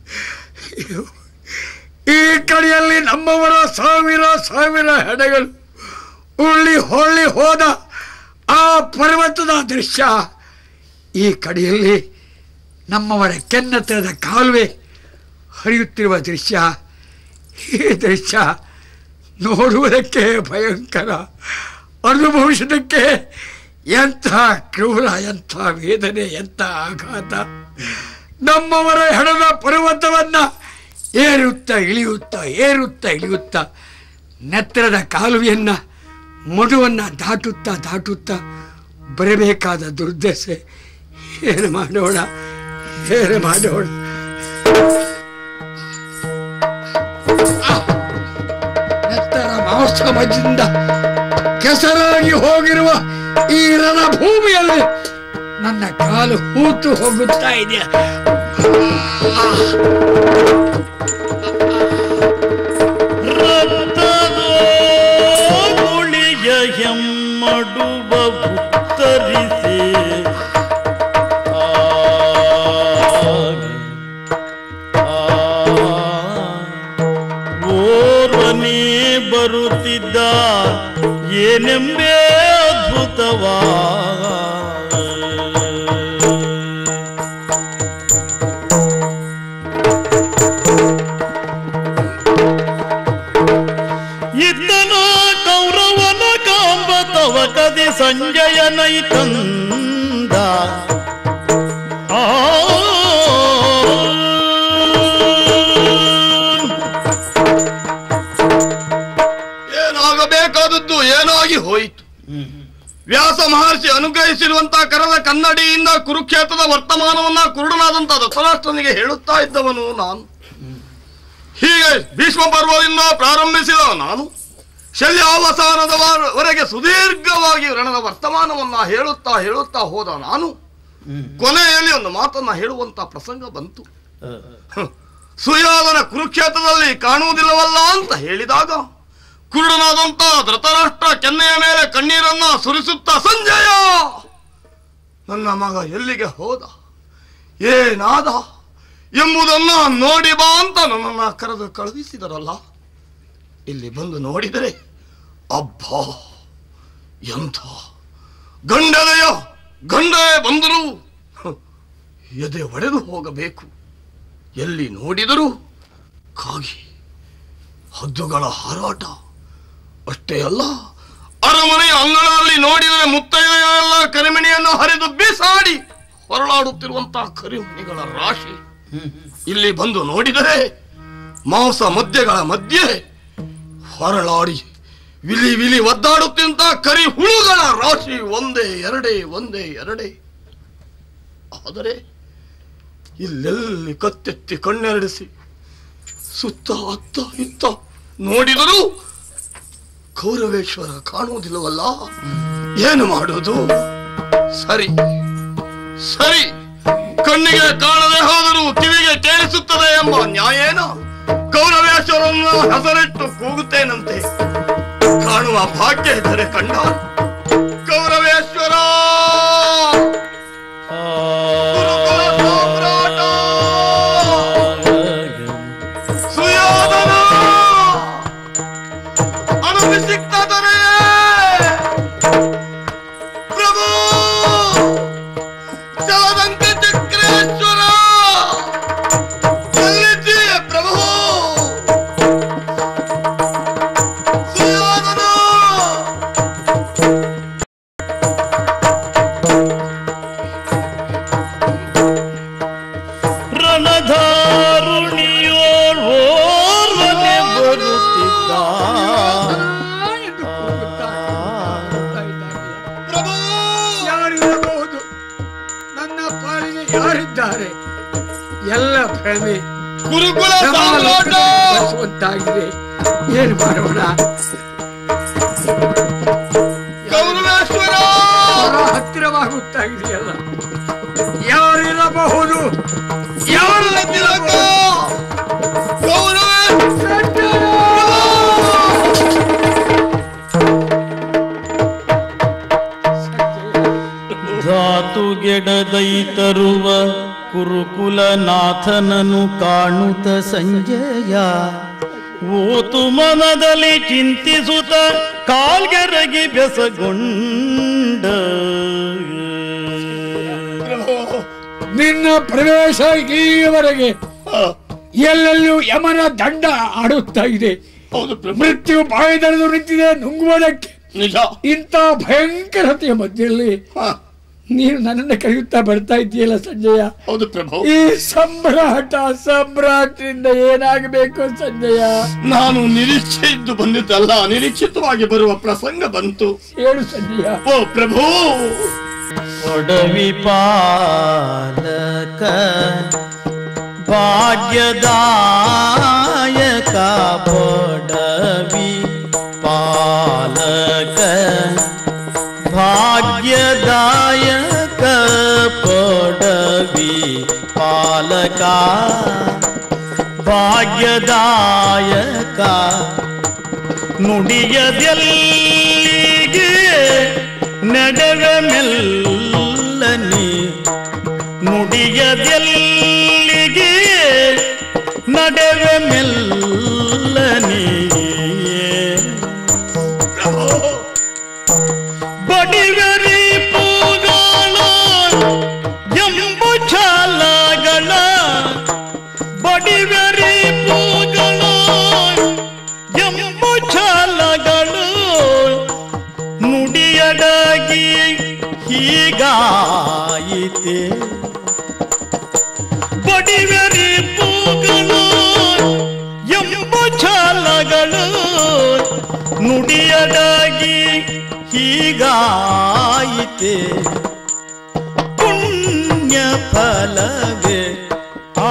ಈ ಕಡೆಯಲ್ಲಿ ನಮ್ಮವರ ಸಾವಿರ ಸಾವಿರ ಹೆಡೆಗಳು ಉಳ್ಳಿ ಹೊಳ್ಳಿ ಹೋದ ಆ ಪರ್ವತದ ದೃಶ್ಯ, ಈ ಕಡೆಯಲ್ಲಿ ನಮ್ಮವರ ಕೆನ್ನತ್ತರದ ಕಾಲುವೆ ಹರಿಯುತ್ತಿರುವ ದೃಶ್ಯ. ಈ ದೃಶ್ಯ ನೋಡುವುದಕ್ಕೆ ಭಯಂಕರ, ಅನುಭವಿಸುವುದಕ್ಕೆ ಎಂಥ ಕ್ರೂರ, ಎಂಥ ವೇದನೆ, ಎಂಥ ಆಘಾತ. ನಮ್ಮವರ ಹೆಣದ ಪರ್ವತವನ್ನ ಏರುತ್ತಾ ಇಳಿಯುತ್ತಾ ಏರುತ್ತಾ ಇಳಿಯುತ್ತಾ ನೆತ್ತರದ ಕಾಲುವೆಯನ್ನ ಮಡುವನ್ನು ದಾಟುತ್ತಾ ದಾಟುತ್ತಾ ಬರಬೇಕಾದ ದುರ್ದಶೆ. ಏನು ಮಾಡೋಣ, ಏನು ಮಾಡೋಣ. ನೆತ್ತರ ಮಾಂಸ ಮಜ್ಜಿಂದ ಕೆಸರಾಗಿ ಹೋಗಿರುವ ಈ ರಣಭೂಮಿಯಲ್ಲಿ ನನ್ನ ಕಾಲು ಹೂತು ಹೋಗುತ್ತಾ ಇದೆ. ಗುಳಿಯ ಹೆಮ್ಮಡುವ ಉತ್ತರಿಸಿ ಓರ್ವನೇ ಬರುತ್ತಿದ್ದ ಏನೆಂಬೇ ಅದ್ಭುತವಾ. ಇದ್ದನ ಕೌರವನ ಕಾಂಬತವ ಕದಿ ಸಂಜಯನೈ ತಂದ. ಏನಾಗಬೇಕಾದದ್ದು ಏನಾಗಿ ಹೋಯಿತು. ವ್ಯಾಸ ಮಹರ್ಷಿ ಅನುಗ್ರಹಿಸಿರುವಂತಹ ಕರದ ಕನ್ನಡಿಯಿಂದ ಕುರುಕ್ಷೇತ್ರದ ವರ್ತಮಾನವನ್ನ ಕುರುಡನಾದಂತಹ ಧೃತರಾಷ್ಟ್ರನಿಗೆ ಹೇಳುತ್ತಾ ಇದ್ದವನು ನಾನು. ಹೀಗೆ ಭೀಷ್ಮ ಪರ್ವದಿಂದ ಪ್ರಾರಂಭಿಸಿದ ನಾನು ಶಲ್ಯಾವಸಾನದವರೆಗೆ ಸುದೀರ್ಘವಾಗಿ ರಣದ ವರ್ತಮಾನವನ್ನ ಹೇಳುತ್ತಾ ಹೇಳುತ್ತಾ ಹೋದ ನಾನು ಕೊನೆಯಲ್ಲಿ ಒಂದು ಮಾತನ್ನ ಹೇಳುವಂತ ಪ್ರಸಂಗ ಬಂತು. ಸುಯೋಧನ ಕುರುಕ್ಷೇತ್ರದಲ್ಲಿ ಕಾಣುವುದಿಲ್ಲವಲ್ಲ ಅಂತ ಹೇಳಿದಾಗ ಕುರುಡನಾದಂತ ಧೃತರಾಷ್ಟ್ರ ಕೆನ್ನೆಯ ಮೇಲೆ ಕಣ್ಣೀರನ್ನ ಸುರಿಸುತ್ತಾ, ಸಂಜಯ ನನ್ನ ಮಗ ಎಲ್ಲಿಗೆ ಹೋದ, ಏನಾದ ಎಂಬುದನ್ನ ನೋಡಿ ಬಾ ಅಂತ ನನ್ನನ್ನು ಕರೆದು ಕಳುಹಿಸಿದರಲ್ಲ. ಇಲ್ಲಿ ಬಂದು ನೋಡಿದರೆ ಅಬ್ಬಾ ಎಂಥ ಗಂಡದೆಯ ಗಂಡೇ ಬಂದರು ಎದೆ ಒಡೆದು ಹೋಗಬೇಕು. ಎಲ್ಲಿ ನೋಡಿದರೂ ಕಾಗಿ ಹದ್ದುಗಳ ಹಾರಾಟ. ಅಷ್ಟೇ ಅಲ್ಲ, ಅರಮನೆಯ ಅಂಗಳದಲ್ಲಿ ನೋಡಿದರೆ ಮುತ್ತೈದೆಯರೆಲ್ಲ ಕರಿಮಣಿಯನ್ನು ಹರಿದು ಬೀಸಾಡಿ ಹೊರಳಾಡುತ್ತಿರುವಂತಹ ಕರಿಮಣಿಗಳ ರಾಶಿ. ಇಲ್ಲಿ ಬಂದು ನೋಡಿದರೆ ಮಾಂಸ ಮಧ್ಯಗಳ ಮಧ್ಯೆ ಹೊರಳಾಡಿ ವಿಲಿ ವಿಲಿ ಒದ್ದಾಡುತ್ತಿದ್ದ ಕರಿ ಹುಳುಗಳ ರಾಶಿ. ಒಂದೇ ಎರಡೇ ಒಂದೇ ಎರಡೇ ಆದರೆ ಇಲ್ಲೆಲ್ಲಿ ಕತ್ತೆತ್ತಿ ಕಣ್ಣೆರಡಿಸಿ ಸುತ್ತ ಅತ್ತ ಇತ್ತ ನೋಡಿದರೂ ಕೌರವೇಶ್ವರ ಕಾಣುವುದಿಲ್ಲವಲ್ಲ. ಏನು ಮಾಡುವುದು? ಸರಿ ಸರಿ, ಕಣ್ಣಿಗೆ ಕಾಣದೆ ಹೋದರೂ ಕಿವಿಗೆ ಕೇಳಿಸುತ್ತದೆ ಎಂಬ ನ್ಯಾಯೇನ ಕೌರವೇಶ್ವರನ್ನ ಹೆಸರಿಟ್ಟು ಕೂಗುತ್ತೇನಂತೆ. ಕಾಣುವ ಭಾಗ್ಯ ಇದ್ದರೆ ಕಂಡ ಕೌರವೇಶ್ವರ ಸುಯೋಧನ ಅನುಭಿಷಿಕ್ತನೇ ಪ್ರಭು ಜಲದಂಕ ಚಕ್ರೇಶ್ವರ ಎಲ್ಲಿದ್ದೀಯ ಪ್ರಭು? ಸುಯೋಧನ ರಣಧಾರುಣಿಯೋರ್ವನೆ ಬರುತ್ತಿದ್ದ. ಎಂದು ಕೂಗುತ್ತಾ ಕೂಗುತ್ತಾ ಇದ್ದಾನೆ. ಪ್ರಭು ಯಾರಿರಬಹುದು? ನನ್ನ ಪಾಲಿಗೆ ಯಾರಿದ್ದಾರೆ? ಎಲ್ಲ ಭ್ರಮೆ ಗುರುಕುಲ ಸಾಮ್ರಾಟ ಬರುವಂತಾಗಿದೆ. ಏನು ಮಾಡೋಣ? ಕೌರವೇಶ್ವರ ಬಹಳ ಹತ್ತಿರವಾಗುತ್ತಾ ಇದೆಯಲ್ಲ. ಯಾರಿರಬಹುದು? ಯಾರು ತಿಲಕ ಕೌರವೇಶ್ವರ ಧಾತುಗೆಡದೈ ತರುವ ಕುರುಕುಲನಾಥನನು ಕಾಣುತ್ತ ಸಂಜಯ ಓತು ಮನದಲ್ಲಿ ಚಿಂತಿಸುತ್ತ ಕಾಲ್ಗೆರಗಿ ಬೆಸಗೊಂಡ. ನಿನ್ನ ಪ್ರವೇಶ ಈವರೆಗೆ ಎಲ್ಲೆಲ್ಲೂ ಯಮನ ದಂಡ ಆಡುತ್ತಾ ಇದೆ. ಮೃತ್ಯು ಬಾಯಿದಳೆದು ನಿಂತಿದೆ ನುಂಗುವುದಕ್ಕೆ. ನಿಜ. ಇಂಥ ಭಯಂಕರತೆಯ ಮಧ್ಯದಲ್ಲಿ ನೀನು ನನ್ನನ್ನು ಕರೆಯುತ್ತಾ ಬರ್ತಾ ಇದೆಯಲ್ಲ ಸಂಜಯ. ಹೌದು ಪ್ರಭು. ಈ ಸಂಭ್ರಾಟ ಸಂಭ್ರಾಟದಿಂದ ಏನಾಗಬೇಕು ಸಂಜಯ? ನಾನು ನಿರೀಕ್ಷೆ ಇದ್ದು ಬಂದಿದ್ದಲ್ಲ, ನಿರೀಕ್ಷಿತವಾಗಿ ಬರುವ ಪ್ರಸಂಗ ಬಂತು. ಹೇಳು ಸಂಜಯ. ಓ ಪ್ರಭು. ಒಡವಿ ಪಾಲಕ ಭಾಗ್ಯದಾಯಕ ಬಡವಿ ಪಾಲಕ ಭಾಗ್ಯದಾಯಕ ಪಡವಿ ಪಾಲಕ ಭಾಗ್ಯದಾಯಕ ನುಡಿಯದೆಲ್ಲಿಗೆ ನಡೆವೆ ಮೆಲ್ಲನೆ ನುಡಿಯದೆಲ್ಲಿಗೆ ನಡೆವೆ ಮೆಲ್ಲನೆ ಬಡಿವರಿ ಪೂಗಳ ಎಂಬ ಛಾಲಗಳ ಬಡಿವರಿ ಪೂಗಳ ಎಂಬ ಛಾಲಗಳು ನುಡಿಯಡಗಿ ಹೀಗಾಯಿತೆ ಬಡಿವರಿ ಪೂಗಳು ಎಂಬ ಛಾಲಗಳು ನುಡಿಯಡಗಿ ಹೀಗಾಯಿತೆ ಪುಣ್ಯ ಫಲವೇ ಆ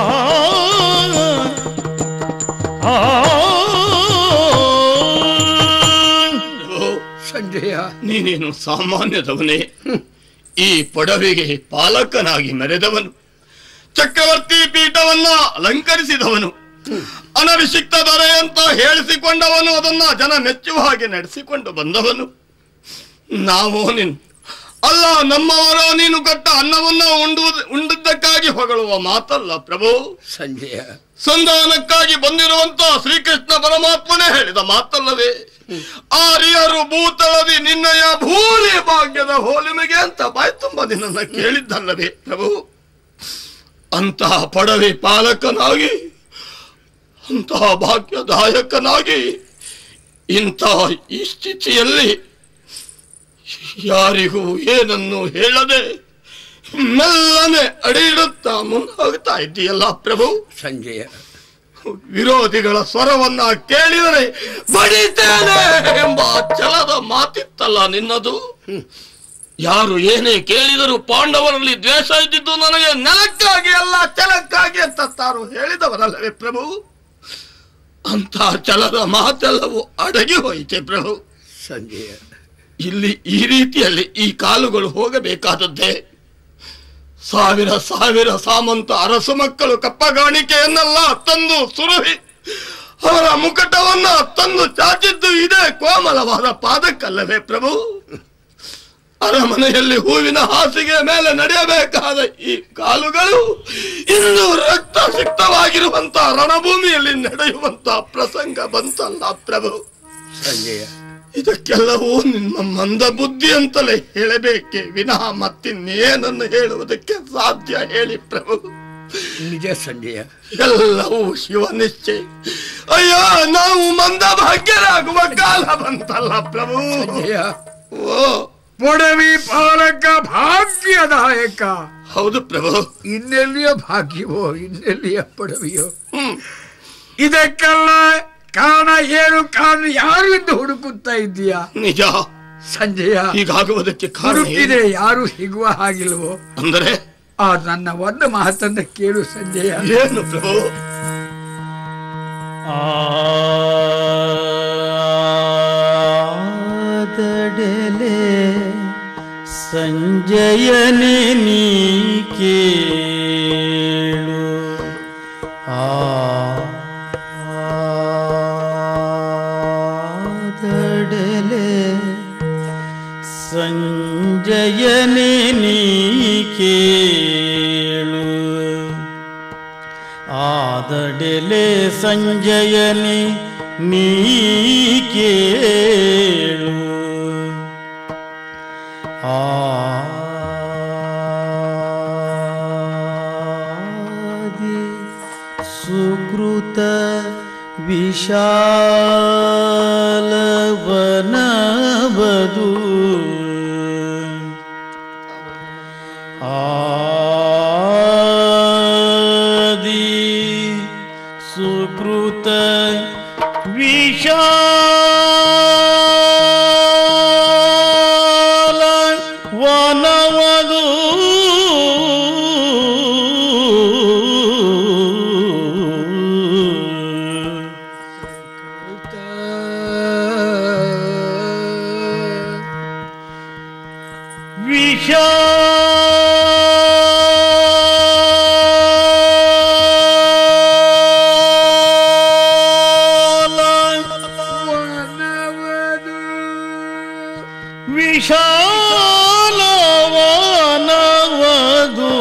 ಸಂಜಯ, ನೀನೇನು ಸಾಮಾನ್ಯದವನೇ? ಈ ಪೊಡವಿಗೆ ಪಾಲಕನಾಗಿ ಮೆರೆದವನು, ಚಕ್ರವರ್ತಿ ಪೀಠವನ್ನ ಅಲಂಕರಿಸಿದವನು, ಅನಭಿಷಿಕ್ತ ದೊರೆ ಅಂತ ಹೇಳಿಸಿಕೊಂಡವನು, ಅದನ್ನ ಜನ ಮೆಚ್ಚುವ ಹಾಗೆ ನಡೆಸಿಕೊಂಡು ಬಂದವನು. ನಾವು ನಿನ್ ಅಲ್ಲ, ನಮ್ಮವರ ನೀನು ಕೊಟ್ಟ ಅನ್ನವನ್ನ ಉಂಡು ಉಂಡದ್ದಕ್ಕಾಗಿ ಹೊಗಳುವ ಮಾತಲ್ಲ ಪ್ರಭು. ಸಂಜಯ, ಸಂಧಾನಕ್ಕಾಗಿ ಬಂದಿರುವಂತ ಶ್ರೀಕೃಷ್ಣ ಪರಮಾತ್ಮನೇ ಹೇಳಿದ ಮಾತಲ್ಲವೇ? ಆರ್ಯರು ಭೂತಳದಿ ನಿನ್ನಯ ಭೂರಿ ಭಾಗ್ಯದ ಹೋಲಿಮೆಗೆ ಅಂತ ಬಾಯ್ ತುಂಬ ನಿನ್ನನ್ನು ಕೇಳಿದ್ದಲ್ಲವೇ ಪ್ರಭು? ಅಂತಹ ಪಡವಿ ಪಾಲಕನಾಗಿ, ಅಂತಹ ಭಾಗ್ಯದಾಯಕನಾಗಿ, ಇಂತಹ ಈ ಸ್ಥಿತಿಯಲ್ಲಿ ಯಾರಿಗೂ ಏನನ್ನು ಹೇಳದೆ ಮೆಲ್ಲನೆ ಅಡಿಯಿಡುತ್ತಾ ಮುಂದಾಗ್ತಾ ಇದ್ದೀಯಲ್ಲ ಪ್ರಭು. ಸಂಜಯ, ವಿರೋಧಿಗಳ ಸ್ವರವನ್ನ ಕೇಳಿದರೆ ಬಡಿತೇನೆ ಎಂಬ ಛಲದ ಮಾತಿತ್ತಲ್ಲ ನಿನ್ನದು. ಯಾರು ಏನೇ ಕೇಳಿದರೂ ಪಾಂಡವರಲ್ಲಿ ದ್ವೇಷ ಇದ್ದಿದ್ದು ನನಗೆ ನೆಲಕ್ಕಾಗಿ ಅಲ್ಲ ಛಲಕ್ಕಾಗಿ ಅಂತ ತಾನು ಹೇಳಿದವರಲ್ಲವೇ ಪ್ರಭು? ಅಂತ ಛಲದ ಮಾತೆಲ್ಲವೂ ಅಡಗಿ ಹೋಯಿತೆ ಪ್ರಭು. ಸಂಜಯ, ಇಲ್ಲಿ ಈ ರೀತಿಯಲ್ಲಿ ಈ ಕಾಲುಗಳು ಹೋಗಬೇಕಾದದ್ದೇ. ಸಾವಿರ ಸಾವಿರ ಸಾಮಂತ ಅರಸು ಮಕ್ಕಳು ಕಪ್ಪಗಾಣಿಕೆಯನ್ನೆಲ್ಲ ತಂದು ಸುರುಹಿ ಅವರ ಮುಕಟವನ್ನ ತಂದು ಚಾಚಿದ್ದು ಇದೇ ಕೋಮಲವಾದ ಪಾದಕ್ಕಲ್ಲವೇ ಪ್ರಭು? ಅರಮನೆಯಲ್ಲಿ ಹೂವಿನ ಹಾಸಿಗೆ ಮೇಲೆ ನಡೆಯಬೇಕಾದ ಈ ಕಾಲುಗಳು ಇಂದು ರಕ್ತ ಸಿಕ್ತವಾಗಿರುವಂತ ರಣಭೂಮಿಯಲ್ಲಿ ನಡೆಯುವಂತ ಪ್ರಸಂಗ ಬಂತಲ್ಲ ಪ್ರಭು. ಸಂಜಯ, ಇದಕ್ಕೆಲ್ಲವೂ ನಿಮ್ಮ ಮಂದ ಬುದ್ಧಿ ಅಂತಲೇ ಹೇಳಬೇಕೆ ವಿನಃ ಮತ್ತಿನ್ನೇನನ್ನು ಹೇಳುವುದಕ್ಕೆ ಸಾಧ್ಯ ಹೇಳಿ ಪ್ರಭು? ನಿಜ ಸಂಜಯ, ಎಲ್ಲವೂ ಶಿವ ನಿಶ್ಚಯ. ಅಯ್ಯೋ, ನಾವು ಮಂದ ಭಾಗ್ಯರಾಗುವ ಕಾಲ ಬಂತಲ್ಲ ಪ್ರಭು. ಸಂಜಯ, ಓ ಪೊಡವಿ ಪಾಲಕ ಭಾಗ್ಯದಾಯಕ. ಹೌದು ಪ್ರಭು. ಇನ್ನೆಲ್ಲಿಯ ಭಾಗ್ಯವೋ, ಇನ್ನೆಲ್ಲಿಯ ಪೊಡವಿಯೋ? ಹ್ಮ್ ಇದಕ್ಕೆಲ್ಲ ಕಾರಣ ಏನು, ಕಾರಣ ಯಾರು ಎಂದು ಹುಡುಕುತ್ತಾ ಇದ್ದೀಯಾ? ನಿಜ ಸಂಜಯ, ಹೀಗಾಗುವುದಕ್ಕೆ ಕಾರಣ ಹುಡುಕಿದ್ರೆ ಯಾರು ಸಿಗುವ ಹಾಗಿಲ್ವೋ? ಅಂದರೆ ಆ ನನ್ನ ಒಂದು ಮಾತನ್ನ ಕೇಳು ಸಂಜಯ. ಏನು ಪ್ರಭು? ಆದಡೆಲೆ ಸಂಜಯನೇ ನೀ ಕೇಳು. ಆ ಆದಡೆಲೆ ಸಂಜಯನೇ ಸಂಜಯನೇ ನೀ ಕೇಳು ಆದಡೆಲೆ ಸಂಜಯನೇ ನೀ ಕೇಳು ಆದಿ ಸುಕೃತ ವಿಶಾಲವನವದು ಆದಿ ಸುಕೃತ ವಿಶಾಲವನವದು ವಿಶಾಲವನವದು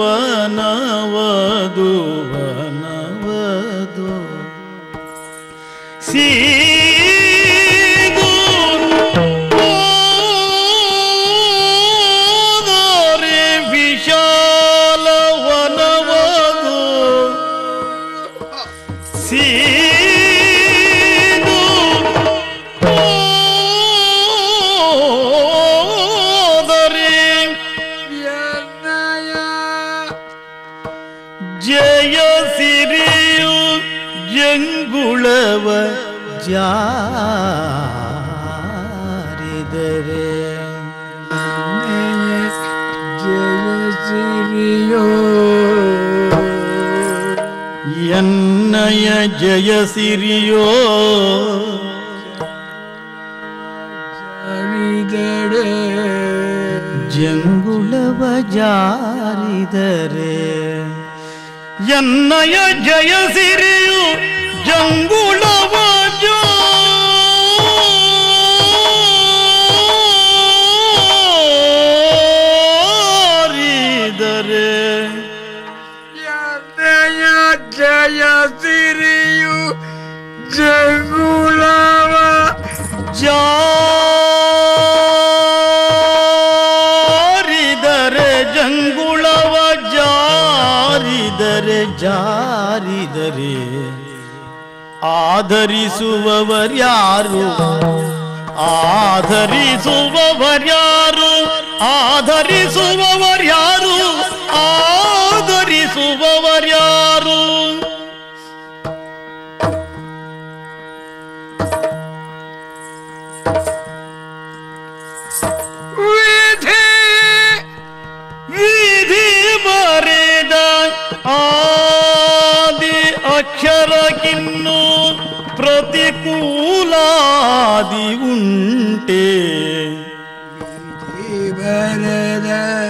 ವನವದು ವನವದು ಸೀಗು ಹೋದರೆ ವಿಶಾಲವನವದು ಸೀಗು ಜಯ ಸಿರಿಯು ಜಂಗುಳವ ಜಾರಿದರೆ ಜಯ ಸಿರಿಯೋ ಎನ್ನಯ ಜಯ ಸಿರಿಯೋ ಜಾರಿದಡೆ ಜಂಗುಳವ ಜಾರಿದರೆ ಎನ್ನಯ ಜಯ ಸಿರಿಯು ಜಂಗುಳವ ಜಾರಿದರೆ ಎನ್ನಯ ಜಯ ಸಿರಿಯು ಜಂಗುಳವ ಜಾರಿದರೆ ಜಂಗುಳವ ಜಾರಿದರೆ ಜಾರಿದರೆ ಆಧರಿಸುವವರ್ಯಾರು ಆಧರಿಸುವವರ್ಯಾರು ಆಧರಿಸುವವರ್ಯಾರು ಆಧರಿಸುವವರ್ಯಾರು ವಿಧಿ ಬರೆದ ಆದಿ ಅಕ್ಷರಕ್ಕಿನ್ನು ಪ್ರತಿಕೂಲಾದಿ ಉಂಟೆ ಬರದ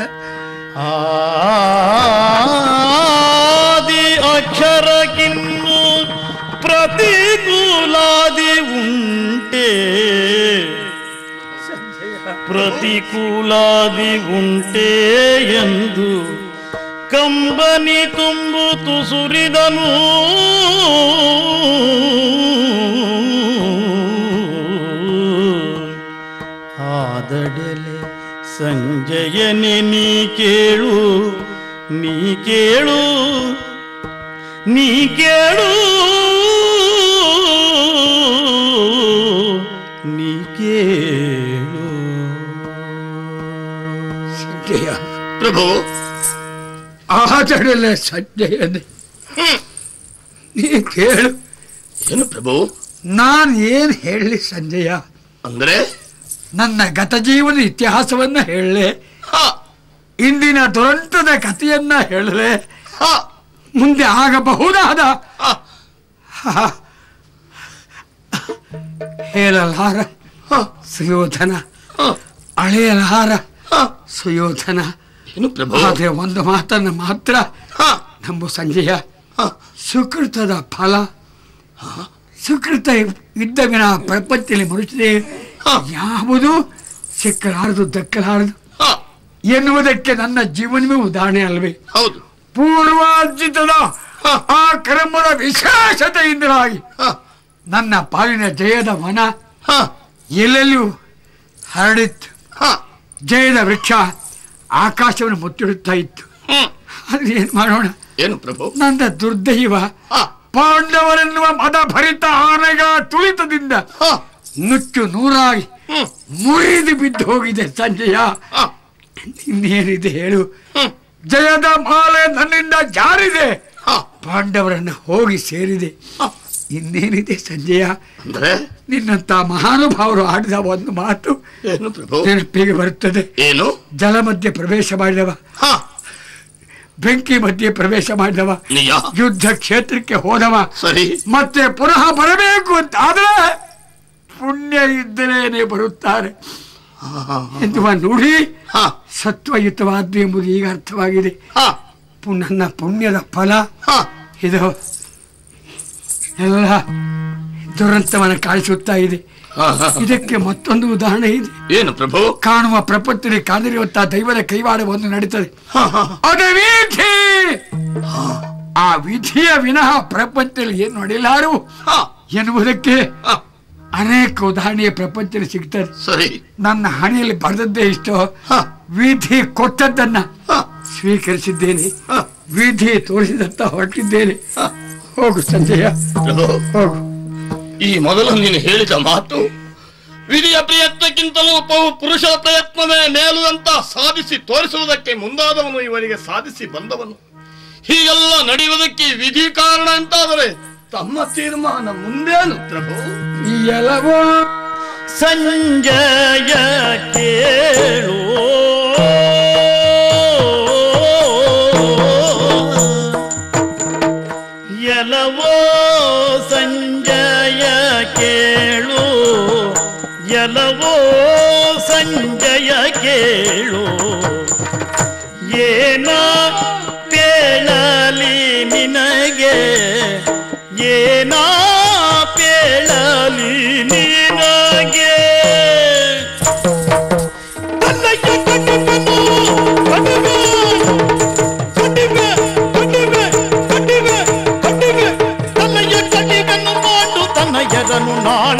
ಆದಿ ಅಕ್ಷರಕ್ಕಿನ್ನು ಪ್ರತಿಕೂಲಾದಿ ಉಂಟೆ ಪ್ರತಿಕೂಲಾದಿ ಉಂಟೆ ಎಂದು ಕಂಬನಿ ತುಂಬುತು ಸುರಿದನು ಆದಡೆಲೆ ಸಂಜಯನೆ ನೀ ಕೇಳು ನೀ ಕೇಳು ನೀ ಕೇಳು ನೀ ಕೇಳು ಸಂಜಯ ಪ್ರಭು ಆದಡಲೆ ಸಂಜಯನೆ ನೀ ಕೇಳು. ಏನು ಪ್ರಭು? ನಾನು ಏನು ಹೇಳಲಿ ಸಂಜಯ? ಅಂದ್ರೆ ನನ್ನ ಗತಜೀವನ ಇತಿಹಾಸವನ್ನ ಹೇಳಲೆ, ಇಂದಿನ ದುರಂತದ ಕಥೆಯನ್ನ ಹೇಳಲೆ, ಮುಂದೆ ಆಗಬಹುದಾದ ಹೇಳಲಾರ ಸುಯೋಧನ, ಅಳೆಯಲಾರ ಸುಯೋಧನ. ಆದರೆ ಒಂದು ಮಾತನ್ನು ಮಾತ್ರ ನಮ್ಮ ಸಂಜಯ, ಸುಕೃತದ ಫಲ ಸುಕೃತ ಇದ್ದವಿನ ಪ್ರಪಂಚದಲ್ಲಿ ಮನುಷ್ಯನಿಗೆ ಯಾವುದು ಸಿಕ್ಕಲಾರದು, ದಕ್ಕಲಾರದು. ಎನ್ನುವುದಕ್ಕೆ ನನ್ನ ಜೀವನವೇ ಉದಾಹರಣೆ ಅಲ್ವೇ? ಹೌದು. ಪೂರ್ವಾರ್ಜಿತದ ಆ ಕರ್ಮದ ವಿಶೇಷತೆಯಿಂದಾಗಿ ನನ್ನ ಪಾಲಿನ ಜಯದ ಮನ ಎಲ್ಲೆಲ್ಲೂ ಹರಡಿತ್ತು. ಜಯದ ವೃಕ್ಷ ಆಕಾಶವನ್ನು ಮುತ್ತಿಡುತ್ತಾ ಇತ್ತು. ಅದೇನ್ ಮಾಡೋಣ? ಏನು ಪ್ರಭು? ನನ್ನ ದುರ್ದೈವ ಪಾಂಡವರೆನ್ನುವ ಮದ ಭರಿತ ಆನೆಗಳ ತುಳಿತದಿಂದ ನುಚ್ಚು ನೂರಾಗಿ ಮುರಿದು ಬಿದ್ದು ಹೋಗಿದೆ ಸಂಜಯ. ಇನ್ನೇನಿದೆ ಹೇಳು? ಜಯದ ಮಾಲೆ ನನ್ನಿಂದ ಜಾರಿದೆ, ಪಾಂಡವರನ್ನು ಹೋಗಿ ಸೇರಿದೆ. ಇನ್ನೇನಿದೆ ಸಂಜಯ? ನಿನ್ನಂತ ಮಹಾನುಭಾವರು ಆಡಿದ ಒಂದು ಮಾತು ನೆನಪಿಗೆ ಬರುತ್ತದೆ. ಏನು? ಜಲ ಮಧ್ಯೆ ಪ್ರವೇಶ ಮಾಡಿದವ, ಬೆಂಕಿ ಮಧ್ಯೆ ಪ್ರವೇಶ ಮಾಡಿದವ, ಯುದ್ಧ ಕ್ಷೇತ್ರಕ್ಕೆ ಹೋದವ, ಮತ್ತೆ ಪುನಃ ಬರಬೇಕು ಅಂತ ಆದ್ರೆ ಪುಣ್ಯ ಇದ್ದರೇನೆ ಬರುತ್ತಾರೆ ಎನ್ನುವ ನುಡಿ ಸತ್ವಯುತವಾದ್ದು ಎಂಬುದು ಈಗ ಅರ್ಥವಾಗಿದೆ. ನನ್ನ ಪುಣ್ಯದ ಫಲ ಇದು ಎಲ್ಲ ದುರಂತವನ್ನು ಕಾಣಿಸುತ್ತಾ ಇದೆ. ಇದಕ್ಕೆ ಮತ್ತೊಂದು ಉದಾಹರಣೆ ಇದೆ. ಏನು ಪ್ರಭು? ಕಾಣುವ ಪ್ರಪಂಚದಲ್ಲಿ ಕಾದಿರುವಂತಹ ದೈವದ ಕೈವಾಡ ಒಂದು ನಡೀತದೆ. ಅದೇ ವಿಧಿ. ಆ ವಿಧಿಯ ವಿನಃ ಪ್ರಪಂಚದಲ್ಲಿ ಏನು ನಡೆಯಲಾರು ಎನ್ನುವುದಕ್ಕೆ ಅನೇಕ ಉದಾಹರಣೆಯ ಪ್ರಪಂಚದಲ್ಲಿ ಸಿಗ್ತದೆ. ಸರಿ, ನನ್ನ ಹಣೆಯಲ್ಲಿ ಬರೆದದ್ದೇ ಇಷ್ಟೋ. ವಿಧಿ ಕೊಟ್ಟದ್ದನ್ನ ಸ್ವೀಕರಿಸಿದ್ದೇನೆ, ವಿಧಿ ತೋರಿಸಿದಂತ ಹೊರಟಿದ್ದೇನೆ. ಹೋಗು ಸಂಜಯ, ಹೋಗು. ಈ ಮೊದಲು ನೀನು ಹೇಳಿದ ಮಾತು ವಿಧಿಯ ಪ್ರಯತ್ನಕ್ಕಿಂತಲೂ ಪುರುಷ ಪ್ರಯತ್ನವೇ ಮೇಲು ಅಂತ ಸಾಧಿಸಿ ತೋರಿಸುವುದಕ್ಕೆ ಮುಂದಾದವನು ಇವರಿಗೆ ಸಾಧಿಸಿ ಬಂದವನು. ಹೀಗೆಲ್ಲ ನಡೆಯುವುದಕ್ಕೆ ವಿಧಿ ಕಾರಣ ಅಂತಾದರೆ ತಮ್ಮ ತೀರ್ಮಾನ ಮುಂದೇನು ಪ್ರಭು? ಎಲ್ಲವೋ ಸಂಜಯ ಕೇಳು, ಎಲವೋ ಸಂಜಯ ಕೇಳು, ಎಲವೋ ಸಂಜಯ ಕೇಳು, ಏನ ಪೇಳಲಿ ನಿನಗೆ, ಏನ ಪೇಳಲಿ ನಿನಗೆ. ತನ್ನಯ್ಯ ಕಟ್ಟಿಬನು ಕಟ್ಟಿವೆ ಕಟ್ಟಿವೆ ಕಟ್ಟಿವೆ ಕಟ್ಟಿವೆ ಕಟ್ಟಿವೆ, ತನ್ನಯ್ಯ ಕಟ್ಟಿಬನ್ನು ಮಾಡು ತನ್ನ ಎದನು ನಾಳ.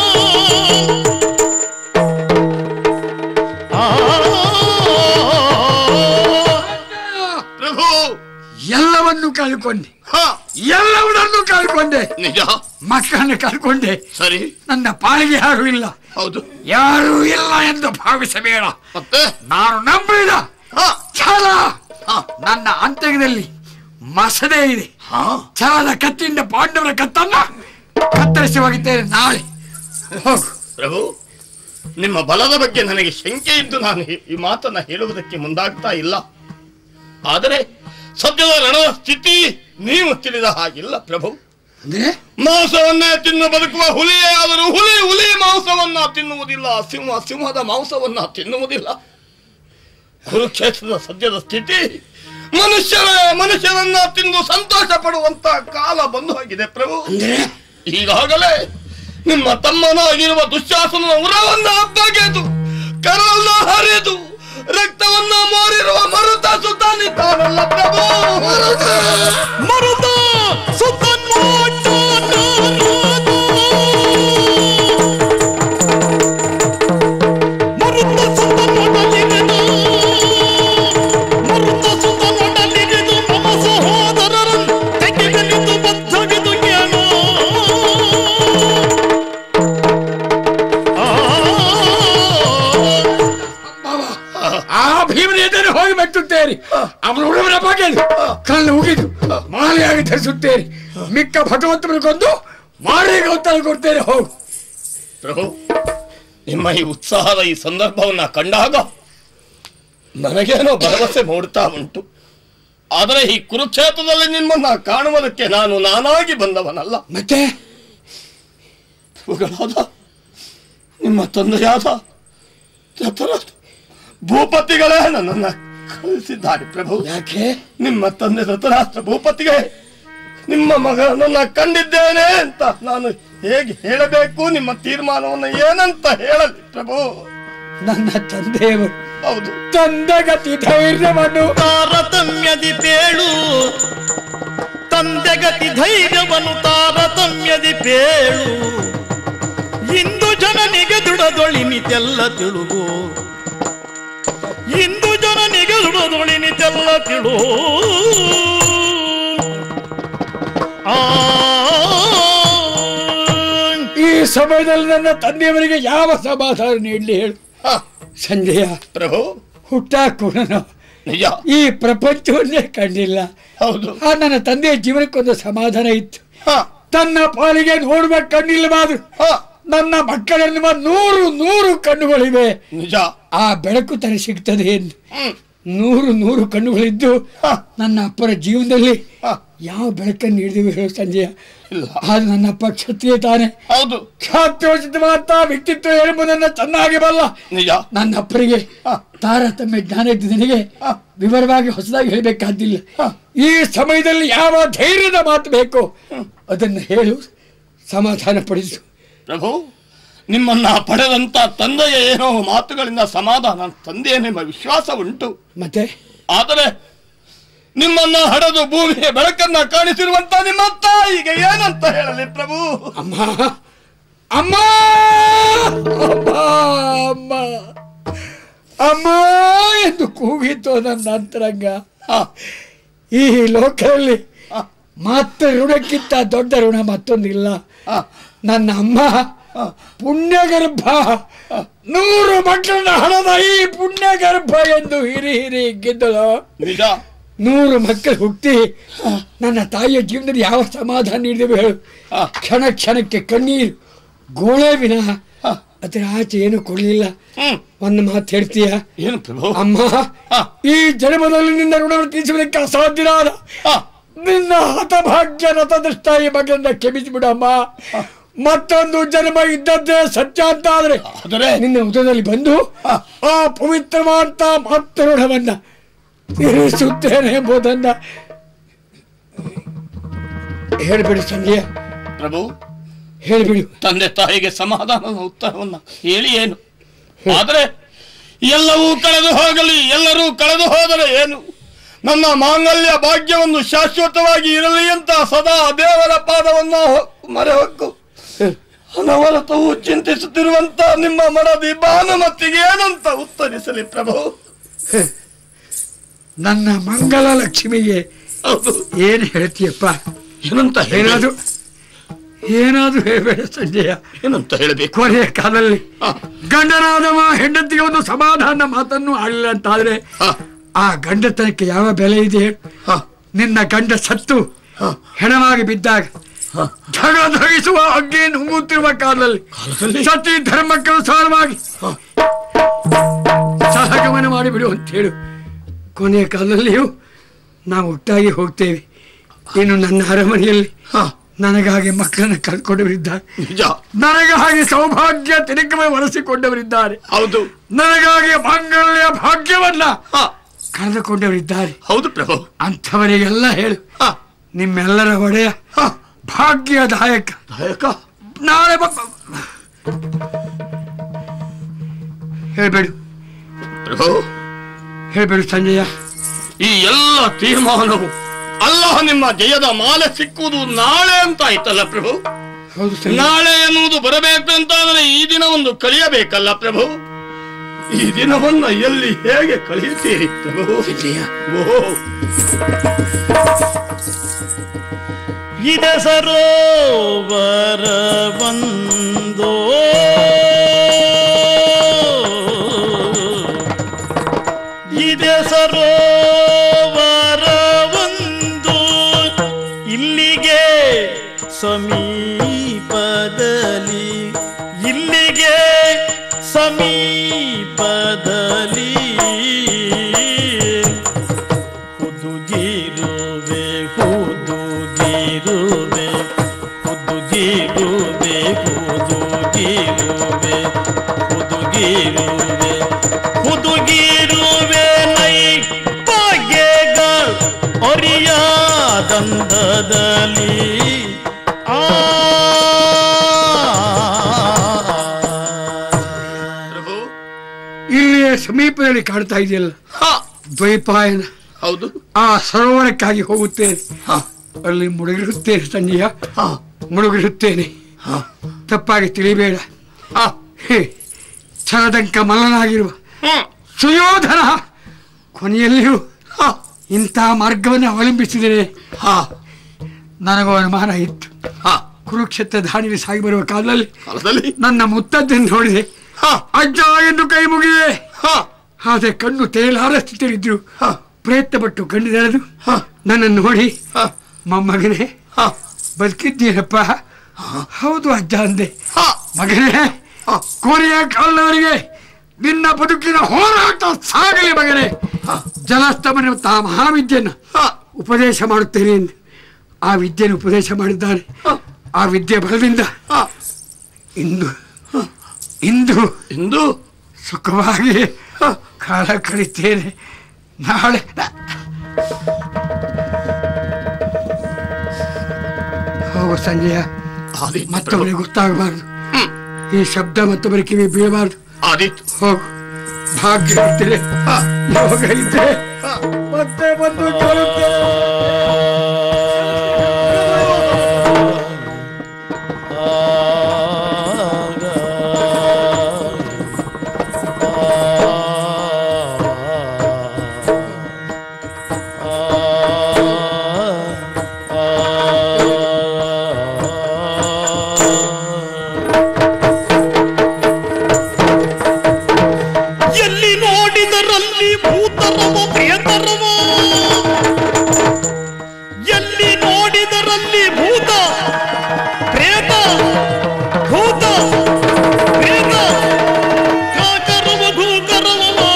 ಪ್ರಭು, ಎಲ್ಲವನ್ನು ಕಳ್ಕೊಂಡೆ, ಎಲ್ಲವನ್ನೂ ಕಳ್ಕೊಂಡೆ. ನಿಜ, ಮಕ್ಕಳನ್ನು ಕಳ್ಕೊಂಡೆ. ಸರಿ, ನನ್ನ ಪಾಲಿಗೆ ಯಾರು ಇಲ್ಲ. ಹೌದು, ಯಾರು ಇಲ್ಲ ಎಂದು ಭಾವಿಸಬೇಡ. ಮತ್ತೆ ನಾನು ನಂಬಿದ ಛಲ ನನ್ನ ಅಂತರ್ಯದಲ್ಲಿ ಮಸದೆ ಇದೆ. ಛಲದ ಕತ್ತಿಯಿಂದ ಪಾಂಡವರ ಕತ್ತನ್ನ ಕತ್ತರಿಸಿ ಹೋಗಿದ್ದೇನೆ ನಾಳೆ. ಪ್ರಭು, ನಿಮ್ಮ ಬಲದ ಬಗ್ಗೆ ನನಗೆ ಶಂಕೆ ಇದ್ದು ನಾನು ಈ ಮಾತನ್ನ ಹೇಳುವುದಕ್ಕೆ ಮುಂದಾಗ್ತಾ ಇಲ್ಲ. ಆದರೆ ಸದ್ಯದ ರಣದ ಸ್ಥಿತಿ ನೀವು ತಿಳಿದ ಹಾಗಿಲ್ಲ ಪ್ರಭು. ಮಾಂಸವನ್ನೇ ತಿನ್ನು ಬದುಕುವ ಹುಲಿಯೇ ಆದರೂ ಹುಲಿ ಹುಲಿ ಮಾಂಸವನ್ನ ತಿನ್ನುವುದಿಲ್ಲ, ಸಿಂಹ ಸಿಂಹದ ಮಾಂಸವನ್ನ ತಿನ್ನುವುದಿಲ್ಲ. ಕುರುಕ್ಷೇತ್ರದ ಸದ್ಯದ ಸ್ಥಿತಿ ಮನುಷ್ಯರ ಮನುಷ್ಯರನ್ನ ತಿಂದು ಸಂತೋಷ ಪಡುವಂತ ಕಾಲ ಬಂದು ಹೋಗಿದೆ ಪ್ರಭು. ಈಗಾಗಲೇ ನಿಮ್ಮ ತಮ್ಮನಾಗಿರುವ ದುಶ್ಯಾಸನ ಉರವನ್ನ ಬಗೆದು ಕರವನ್ನ ಹರಿದು ರಕ್ತವನ್ನ ಮೋರಿರುವ ಮರುತ ಸುತಾನಿದ್ದಾನಲ್ಲ ಪ್ರಭು. ಮರುತ ಸುತನ್ ಮರುತ ಸುತನೊಡಲಿಗೆದು ಮರುತ ಸುತನೊಡಲಿಗೆದು ನಮ್ಮ ಸಹೋದರರನ್ನು ತೆಗೆದಲಿದ್ದು ಬದ್ಧವಿದು ಏನೋ. ಆ ಭೀಮನ ಎದುರು ಹೋಗಿ ಮೆಟ್ಟುತ್ತೇರಿ, ಅವನ ಹುಡುಗನ ಬಗ್ಗೆ ಕಣ್ಣು ಉಗಿದು ಮಾಲೆಯಾಗಿ ಧರಿಸುತ್ತೇರಿ. ಮಿಕ್ಕ ಭಗವಂತನ ಕೊಂದು ಮಾರಿಗೆ ಉತ್ತರ ಕೊಡ್ತೇನೆ. ಹೋಗು ಪ್ರಭು, ನಿಮ್ಮ ಈ ಉತ್ಸಾಹದ ಈ ಸಂದರ್ಭವನ್ನ ಕಂಡಾಗ ನನಗೇನೋ ಭರವಸೆ ಮೂಡ್ತಾ ಉಂಟು. ಆದರೆ ಈ ಕುರುಕ್ಷೇತ್ರದಲ್ಲಿ ನಿಮ್ಮನ್ನ ಕಾಣುವುದಕ್ಕೆ ನಾನು ನಾನಾಗಿ ಬಂದವನಲ್ಲ. ಮತ್ತೆ ನಿಮ್ಮ ತಂದೆಯಾದ ಧೃತರಾಷ್ಟ್ರ ಭೂಪತಿಗಳೇ ನನ್ನನ್ನ ಕಳಿಸಿದ್ದಾರೆ ಪ್ರಭು. ಯಾಕೆ? ನಿಮ್ಮ ತಂದೆ ಧೃತರಾಷ್ಟ್ರ ಭೂಪತಿಗೆ ನಿಮ್ಮ ಮಗನನ್ನ ಕಂಡಿದ್ದೇನೆ ಅಂತ ನಾನು ಹೇಗೆ ಹೇಳಬೇಕು? ನಿಮ್ಮ ತೀರ್ಮಾನವನ್ನು ಏನಂತ ಹೇಳಲಿ ಪ್ರಭು? ನನ್ನ ತಂದೆಯವರು ಹೌದು ತಂದೆಗತಿ ಧೈರ್ಯವನ್ನು ತಾರತಮ್ಯದಿ ಪೇಳು ತಂದೆಗತಿ ಧೈರ್ಯವನ್ನು ತಾರತಮ್ಯದಿ ಪೇಳು ಇಂದು ಜನನಿಗೆ ದುಡದೊಳಿನಿತೆಲ್ಲ ತಿಳುಗು ಇಂದು ಜನನಿಗೆ ದುಡದೊಳಿನಿತೆಲ್ಲ ತಿಳು ಆ ಈ ಸಮಯದಲ್ಲಿ ನನ್ನ ತಂದೆಯವರಿಗೆ ಯಾವ ಸಮಾಧಾನ ನೀಡಲಿ ಹೇಳು ಸಂಜಯ ಪ್ರಭು. ಹುಟ್ಟಾಕು ನಾನು ನಿಜ ಈ ಪ್ರಪಂಚವನ್ನೇ ಕಂಡಿಲ್ಲ. ಹೌದು ಆ ನನ್ನ ತಂದೆಯ ಜೀವನಕ್ಕೊಂದು ಸಮಾಧಾನ ಇತ್ತು. ಹ ತನ್ನ ಪಾಲಿಗೆ ನೋಡುವ ಕಣ್ಣಿಲ್ಲವಾದ್ರು ಹ ನನ್ನ ಮಕ್ಕಳೆನ್ನುವ ನೂರು ನೂರು ಕಣ್ಣುಗಳಿವೆ. ನಿಜ ಆ ಬೆಳಕು ತನಗೆ ಸಿಗ್ತದೆ ಎಂದು ಹ್ಮ್ ನೂರು ನೂರು ಕಣ್ಣುಗಳಿದ್ದು ಹ ನನ್ನ ಅಪ್ಪರ ಜೀವನದಲ್ಲಿ ಹ ಯಾವ ಬೆಳಕನ್ನು ನೀಡಿದೆವು ಹೇಳು ಸಂಜಯ. ಇಲ್ಲ ಆದ್ರೆ ನನ್ನ ಅಪ್ಪ ಕ್ಷತ್ರಿಯ ತಾನೆ, ಹೌದು ಖ್ಯಾತ್ಯೋಚಿತವಾದ ವ್ಯಕ್ತಿತ್ವ ಎಂಬುದನ್ನು ಚೆನ್ನಾಗಿ ಬಲ್ಲ. ನಿಜ ನನ್ನ ಅಪ್ಪರಿಗೆ ಹ ತಾರತಮ್ಯ ಜ್ಞಾನ ಇದ್ದ ನನಗೆ ಹ ವಿವರವಾಗಿ ಹೊಸದಾಗಿ ಹೇಳಬೇಕಾದಿಲ್ಲ. ಹ ಈ ಸಮಯದಲ್ಲಿ ಯಾವ ಧೈರ್ಯದ ಮಾತು ಬೇಕೋ ಅದನ್ನು ಹೇಳು, ಸಮಾಧಾನ ಪಡಿಸು. ಪ್ರಭು, ನಿಮ್ಮನ್ನ ಪಡೆದಂತ ತಂದೆಯ ಏನೋ ಮಾತುಗಳಿಂದ ಸಮಾಧಾನ ತಂದೆಯ ನಿಮ್ಮ ವಿಶ್ವಾಸ ಉಂಟು. ಮತ್ತೆ ಆದರೆ ನಿಮ್ಮನ್ನ ಹಡೆದು ಭೂಮಿಯ ಬೆಳಕನ್ನ ಕಾಣಿಸಿರುವಂತ ನಿಮ್ಮ ತಾಯಿಗೆ ಏನಂತ ಹೇಳಲಿ ಪ್ರಭು? ಅಮ್ಮ ಅಮ್ಮ ಅಮ್ಮ ಅಮ್ಮ ಅಮ್ಮ ಎಂದು ಕೂಗಿತು ನನ್ನ ಅಂತರಂಗ. ಹ, ಈ ಲೋಕದಲ್ಲಿ ಹ, ಮಾತ್ರ ಋಣಕ್ಕಿಂತ ದೊಡ್ಡ ಋಣ ಮತ್ತೊಂದಿಲ್ಲ. ಹ, ನನ್ನ ಅಮ್ಮ ಪುಣ್ಯಗರ್ಭ, ನೂರು ಮಕ್ಕಳನ್ನ ಹಣದ ಈ ಪುಣ್ಯಗರ್ಭ ಎಂದು ಹಿರಿ ಹಿರಿ ಗೆದ್ದಳು. ನಿಜ ನೂರು ಮಕ್ಕಳು ಹುಟ್ಟಿ ನನ್ನ ತಾಯಿಯ ಜೀವನದಲ್ಲಿ ಯಾವ ಸಮಾಧಾನ ನೀಡಿದೆವು ಹೇಳು? ಹ, ಕ್ಷಣ ಕ್ಷಣಕ್ಕೆ ಕಣ್ಣೀರು ಗೋಳೆ ವಿನಃ ಹ, ಅದರ ಆಚೆ ಏನು ಕೊಡಲಿಲ್ಲ. ಹ್ಮ್. ಒಂದು ಮಾತು ಹೇಳ್ತೀಯ ಏನು ಪ್ರಭು? ಅಮ್ಮ? ಹ, ಈ ಜನ್ಮದಲ್ಲಿ ನಿನ್ನ ಋಣವನ್ನು ತೀರಿಸುವುದಕ್ಕೆ ಅಸಾಧ್ಯನಾದ ಹ, ನಿನ್ನ ಹತಭಾಗ್ಯ ರಥದೃಷ್ಟ ಈ ಮಗನ ಕ್ಷಮಿಸಿಬಿಡಮ್ಮ. ಮತ್ತೊಂದು ಜನ್ಮ ಇದ್ದದ್ದೇ ಸತ್ಯ ಅಂತ ಆದ್ರೆ ಆದರೆ ನಿನ್ನ ಉದಯದಲ್ಲಿ ಬಂದು ಹ, ಆ ಪವಿತ್ರವಾದಂತ ಮಾತೃಋಣವನ್ನ ತೀರಿಸುತ್ತೇನೆ ಎಂಬುದನ್ನ ಹೇಳ್ಬಿಡು ಸಂಜಯ, ಪ್ರಭು ಹೇಳ್ಬಿಡು. ತಂದೆ ತಾಯಿಗೆ ಸಮಾಧಾನದ ಉತ್ತರವನ್ನ ಹೇಳಿ ಏನು? ಆದರೆ ಎಲ್ಲವೂ ಕಳೆದು ಹೋಗಲಿ, ಎಲ್ಲರೂ ಕಳೆದು ಹೋದರೆ ಏನು? ನನ್ನ ಮಾಂಗಲ್ಯ ಭಾಗ್ಯವನ್ನು ಶಾಶ್ವತವಾಗಿ ಇರಲಿ ಅಂತ ಸದಾ ದೇವರ ಪಾದವನ್ನು ಮರೆ ಹೊಕ್ಕು ಅನವರತವು ಚಿಂತಿಸುತ್ತಿರುವಂತ ನಿಮ್ಮ ಮಡದಿ ಭಾನುಮತಿಗೆ ಏನಂತ ಉತ್ತರಿಸಲಿ ಪ್ರಭು? ನನ್ನ ಮಂಗಲ ಲಕ್ಷ್ಮಿಗೆ ಹೌದು, ಏನು ಹೇಳ್ತೀಯಪ್ಪ? ಏನಂತ ಏನಾದ್ರು ಹೇಳೋದು? ಏನಾದ್ರು ಹೇಳಬೇಡ ಸಂಜಯ. ಏನಂತ ಹೇಳಬೇಕು? ಕೊನೆಯ ಕಾಲದಲ್ಲಿ ಹ, ಗಂಡನಾದವ ಹೆಂಡತಿಗೆ ಒಂದು ಸಮಾಧಾನ ಮಾತನ್ನು ಆಡಲಿಲ್ಲ ಅಂತಾದ್ರೆ ಹ, ಆ ಗಂಡತನಕ್ಕೆ ಯಾವ ಬೆಲೆ ಇದೆ ಹೇಳು? ಹ, ನಿನ್ನ ಗಂಡ ಸತ್ತು ಹ, ಹೆಣವಾಗಿ ಬಿದ್ದಾಗ ಹ. ಝಗ ಧಗಿಸುವ ಅಗ್ಗಿ ನುಂಗುತ್ತಿರುವ ಕಾಲದಲ್ಲಿ ಕಾಲದಲ್ಲಿ? ಸತಿ ಧರ್ಮಕ್ಕನುಸಾರವಾಗಿ ಸಹಗಮನ ಮಾಡಿಬಿಡು ಅಂತ ಹೇಳು. ಕೊನೆಯ ಕಾಲದಲ್ಲಿಯೂ ನಾವು ಒಟ್ಟಾಗಿ ಹೋಗ್ತೇವೆ. ಇನ್ನು ನನ್ನ ಅರಮನೆಯಲ್ಲಿ ಹ, ನನಗಾಗಿ ಮಕ್ಕಳನ್ನು ಕಳ್ಕೊಂಡವರಿದ್ದಾರೆ, ನಿಜ ನನಗಾಗಿ ಸೌಭಾಗ್ಯ ತಿರುಗಮೆ ಒರೆಸಿಕೊಂಡವರಿದ್ದಾರೆ, ಹೌದು ನನಗಾಗಿ ಮಾಂಗಲ್ಯ ಭಾಗ್ಯವನ್ನ ಹ, ಕಳೆದುಕೊಂಡವರಿದ್ದಾರೆ. ಹೌದು ಪ್ರಭು. ಅಂಥವರಿಗೆಲ್ಲ ಹೇಳು, ಹ, ನಿಮ್ಮೆಲ್ಲರ ಒಡೆಯ ಹ, ಭಾಗ್ಯದಾಯಕ ದಾಯಕ ನಾಳೆ ಹೇಳ್ಬೇಡು ಪ್ರಭು. ಹೇಳ್ಬೇಡು ಸಂಜಯ. ಈ ಎಲ್ಲ ತೀರ್ಮಾನವು ಅಲ್ಲಾಹ ನಿಮ್ಮ ಜಯದ ಮಾಲೆ ಸಿಕ್ಕುವುದು ನಾಳೆ ಅಂತ ಆಯ್ತಲ್ಲ ಪ್ರಭು? ಹೌದು ಸಂಜಯ. ನಾಳೆ ಎನ್ನುವುದು ಬರಬೇಕು ಅಂತಾದರೆ ಈ ದಿನ ಒಂದು ಕಳೆಯಬೇಕಲ್ಲ ಪ್ರಭು? ಈ ದಿನವನ್ನ ಎಲ್ಲಿ ಹೇಗೆ ಕಳೆಯುತ್ತೀರಿ ಪ್ರಭು? ಸಂಜಯ, ಓ ಇದೆ ಸರೋವರ ಬಂದೋ ಇದೆ ಸರೋವರ ಒಂದು ಇಲ್ಲಿಗೆ ಸಮೀಪದಲ್ಲಿ ಇಲ್ಲಿಗೆ ಸಮೀಪದಲ್ಲಿ ಹುದುಗಿರುವೆ ಹುದುಗಿರುವೆ ಹುದುಗಿರುವೆ ಹುದುಗಿರುವೆ ಹುದುಗಿರುವೆ ಹುದುಗಿರುವೆ ನೈ ಬಗೆಗಳು ಒರಿಯಾದಂದದಲ್ಲಿ ಆ ಪ್ರಭು, ಸಮೀಪದಲ್ಲಿ ಕಾಣ್ತಾ ಇದೆಯಲ್ಲ ಹಾ ದ್ವೈಪಾಯನ, ಹೌದು. ಆ ಸರೋವರಕ್ಕಾಗಿ ಹೋಗುತ್ತೇನೆ. ಹಾ ಅಲ್ಲಿ ಮುಳುಗಿರುತ್ತೇನೆ ಸಂಜಯ, ಹಾ ಮುಳುಗಿರುತ್ತೇನೆ. ಹಾ ತಪ್ಪಾಗಿ ತಿಳಿಬೇಡ. ಹಾ ಹೇ, ಛಲದಂಕ ಮಲ್ಲನಾಗಿರುವ ಹ್ಮ್ ಸುಯೋಧನ ಕೊನೆಯಲ್ಲಿಯೂ ಹಾ ಇಂಥ ಮಾರ್ಗವನ್ನು ಅವಲಂಬಿಸಿದರೆ ಹಾ ನನಗೂ ಅನುಮಾನ ಇತ್ತು. ಹಾ ಕುರುಕ್ಷೇತ್ರ ದಾಳಿಯಲ್ಲಿ ಸಾಗಿ ಬರುವ ಕಾಲದಲ್ಲಿ ಕಾಲದಲ್ಲಿ ನನ್ನ ಮುತ್ತದ್ದನ್ನು ನೋಡಿದೆ. ಹಾ ಅಜ್ಜ ಎಂದು ಕೈ ಮುಗಿದೆ. ಹಾ ಆದರೆ ಕಣ್ಣು ತೆರೆಯಲಾರ ಸ್ಥಿತಿಯಲ್ಲಿದ್ರು. ಹಾ ಪ್ರಯತ್ನ ಪಟ್ಟು ಕಣ್ಣು ತೆರೆದು ಹಾ ನನ್ನನ್ನು ನೋಡಿ, ಹಾ ಮೊಮ್ಮಗನೇ ಹಾ ಬದುಕಿದ್ದೀನಪ್ಪ. ಹೌದು ಅಜ್ಜ ಅಂದೆ. ಹಾ ಮಗನೇ, ಹಾ ಕೊನೆಯ ಕಾಲದವರೆಗೆ ನಿನ್ನ ಬದುಕಿನ ಹೋರಾಟ ಸಾಗಲಿ ಮಗನೇ. ಜಲಸ್ತಮನ ತಾ ಮಹಾವಿದ್ಯೆಯನ್ನು ಹಾ ಉಪದೇಶ ಮಾಡುತ್ತೇನೆ ಎಂದು ಆ ವಿದ್ಯೆಯನ್ನು ಉಪದೇಶ ಮಾಡಿದ್ದಾನೆ. ಆ ವಿದ್ಯೆ ಬಲದಿಂದ ಹಾ ಇಂದು ಇಂದು ಇಂದು ಸುಖವಾಗಿ ಕಾಲ ಕಳಿತೇನೆ. ನಾಳೆ ಹೋಗು ಸಂಜಯ, ಆದೀತು ಮತ್ತೊಬ್ಬರಿಗೆ ಗೊತ್ತಾಗಬಾರ್ದು. ಹ್ಮ್ ಈ ಶಬ್ದ ಮತ್ತೊಬ್ಬರ ಕಿವಿ ಬೀಳಬಾರ್ದು. ಆದೀತು. ಹೋಗು, ಭಾಗ್ಯ ಇದ್ದರೆ ಯೋಗ ಇದ್ದರೆ ಮತ್ತೆ ಬಂದು ಕೇಳುತ್ತೇನೆ. ಎಲ್ಲಿ ನೋಡಿದರಲ್ಲಿ ಭೂತರವೋ ಪ್ರಿಯತರವೋ, ಎಲ್ಲಿ ನೋಡಿದರಲ್ಲಿ ಭೂತ ಪ್ರೇತ, ಭೂತ ಪ್ರೇತ, ಕಾಕರವ ಭೂಕರವೋ.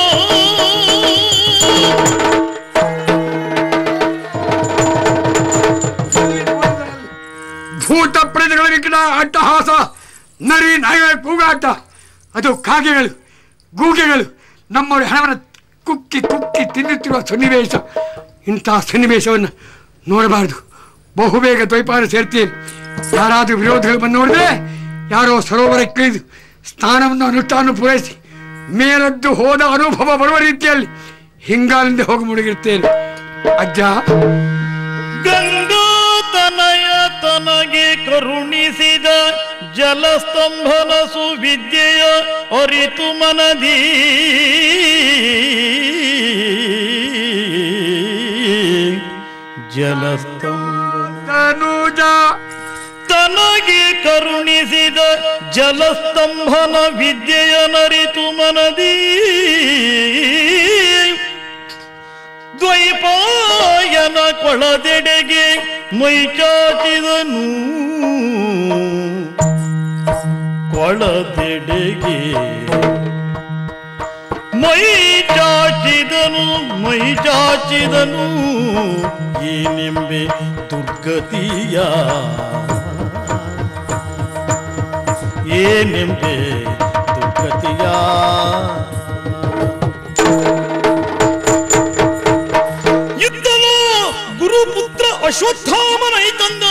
ಭೂತ ಪ್ರೇತಗಳ ವಿಕಟ ಅಟ್ಟಹಾಸ, ನರಿ ನಾಯಿಗಳ ಕೂಗಾಟ, ಅದು ಕಾಗೆಗಳು ಗೂಗೆಗಳು ನಮ್ಮವರ ಹಣವನ್ನು ಕುಕ್ಕಿ ಕುಕ್ಕಿ ತಿನ್ನುತ್ತಿರುವ ಸನ್ನಿವೇಶ. ಇಂಥ ಸನ್ನಿವೇಶವನ್ನು ನೋಡಬಾರ್ದು. ಬಹುಬೇಗ ದ್ವೈಪಾನ ಸೇರ್ತೀನಿ. ಯಾರಾದರೂ ವಿರೋಧಿಗಳು ಬಂದು ನೋಡಿದ್ರೆ ಯಾರೋ ಸರೋವರಕ್ಕೆ ಇಳಿದು ಸ್ನಾನವನ್ನು ಅನುಷ್ಠಾನ ಪೂರೈಸಿ ಮೇಲದ್ದು ಹೋದ ಅನುಭವ ಬರುವ ರೀತಿಯಲ್ಲಿ ಹಿಂಗಾಲಿಂದ ಹೋಗಿ ಮುಳುಗಿರುತ್ತೇನೆ. ಅಜ್ಜ, ಗಂಗಾ ತನಯ ತನಗೆ ಕರುಣಿಸಿದ ಜಲಸ್ತಂಭನ ಸುವಿದ್ಯೆಯ ಅರಿತು ಮನದಿ ಜಲಸ್ತಂಭನ ತನುಜ ತನಗೆ ಕರುಣಿಸಿದ ಜಲಸ್ತಂಭನ ವಿದ್ಯೆಯ ನರಿತು ಮನದಿ ದ್ವೈಪಾಯನ ಕೊಳದೆಡೆಗೆ ಮೈಚಾಚಿದನು, ಕೊಳದೆಡೆಗೆ ಮೈ ಚಾಚಿದನು, ಮೈ ಚಾಚಿದನು. ಏನೆಂಬೆ ದುರ್ಗತಿಯ, ಏನೆಂಬೆ ದುರ್ಗತಿಯ. ಯುದ್ಧಲು ಗುರುಪುತ್ರ ಅಶ್ವತ್ಥಾಮನೈತಂದ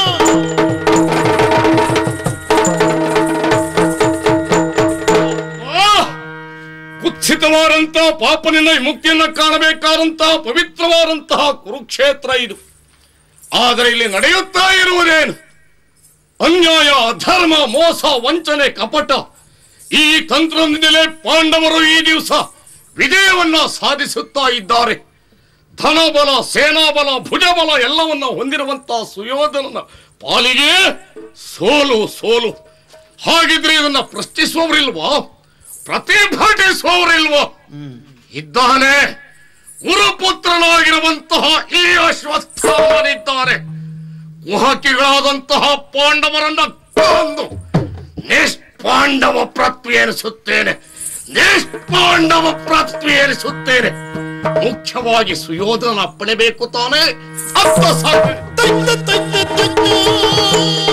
ಕುತ್ಸಿತವಾದಂತಹ ಪಾಪನಿಂದ ವಿಮುಕ್ತಿಯನ್ನ ಕಾಣಬೇಕಾದಂತಹ ಪವಿತ್ರವಾದಂತಹ ಕುರುಕ್ಷೇತ್ರ ಇದು. ಆದರೆ ಇಲ್ಲಿ ನಡೆಯುತ್ತಾ ಇರುವುದೇನು? ಅನ್ಯಾಯ, ಅಧರ್ಮ, ಮೋಸ, ವಂಚನೆ, ಕಪಟ. ಈ ತಂತ್ರದಿಂದಲೇ ಪಾಂಡವರು ಈ ದಿವಸ ವಿಜಯವನ್ನ ಸಾಧಿಸುತ್ತಾ ಇದ್ದಾರೆ. ಧನಬಲ, ಸೇನಾಬಲ, ಭುಜಬಲ ಎಲ್ಲವನ್ನ ಹೊಂದಿರುವಂತಹ ಸುಯೋಧನನ ಪಾಲಿಗೆ ಸೋಲು ಸೋಲು. ಹಾಗಿದ್ರೆ ಇದನ್ನ ಪ್ರಶ್ನಿಸುವವರಿಲ್ವಾ? ಪ್ರತಿಭಟಿಸುವವರಿಲ್ವಾ? ಇದ್ದಾನೆ. ಗುರುಪುತ್ರನಾಗಿರುವಂತಹ ಈ ಅಶ್ವತ್ಥಾಮನಿದ್ದಾರೆ. ಕುಹಕಿಗಳಾದಂತಹ ಪಾಂಡವರನ್ನ ಕೊಂದು ನಿಷ್ಪಾಂಡವ ಪೃಥ್ವಿ ಎನಿಸುತ್ತೇನೆ, ನಿಷ್ಪಾಂಡವ ಪೃಥ್ವಿ ಎನಿಸುತ್ತೇನೆ. ಮುಖ್ಯವಾಗಿ ಸುಯೋಧನ ಅಪ್ಪಣೆ ಬೇಕು ತಾನೇ, ಅತ್ತ ಸಾಕು.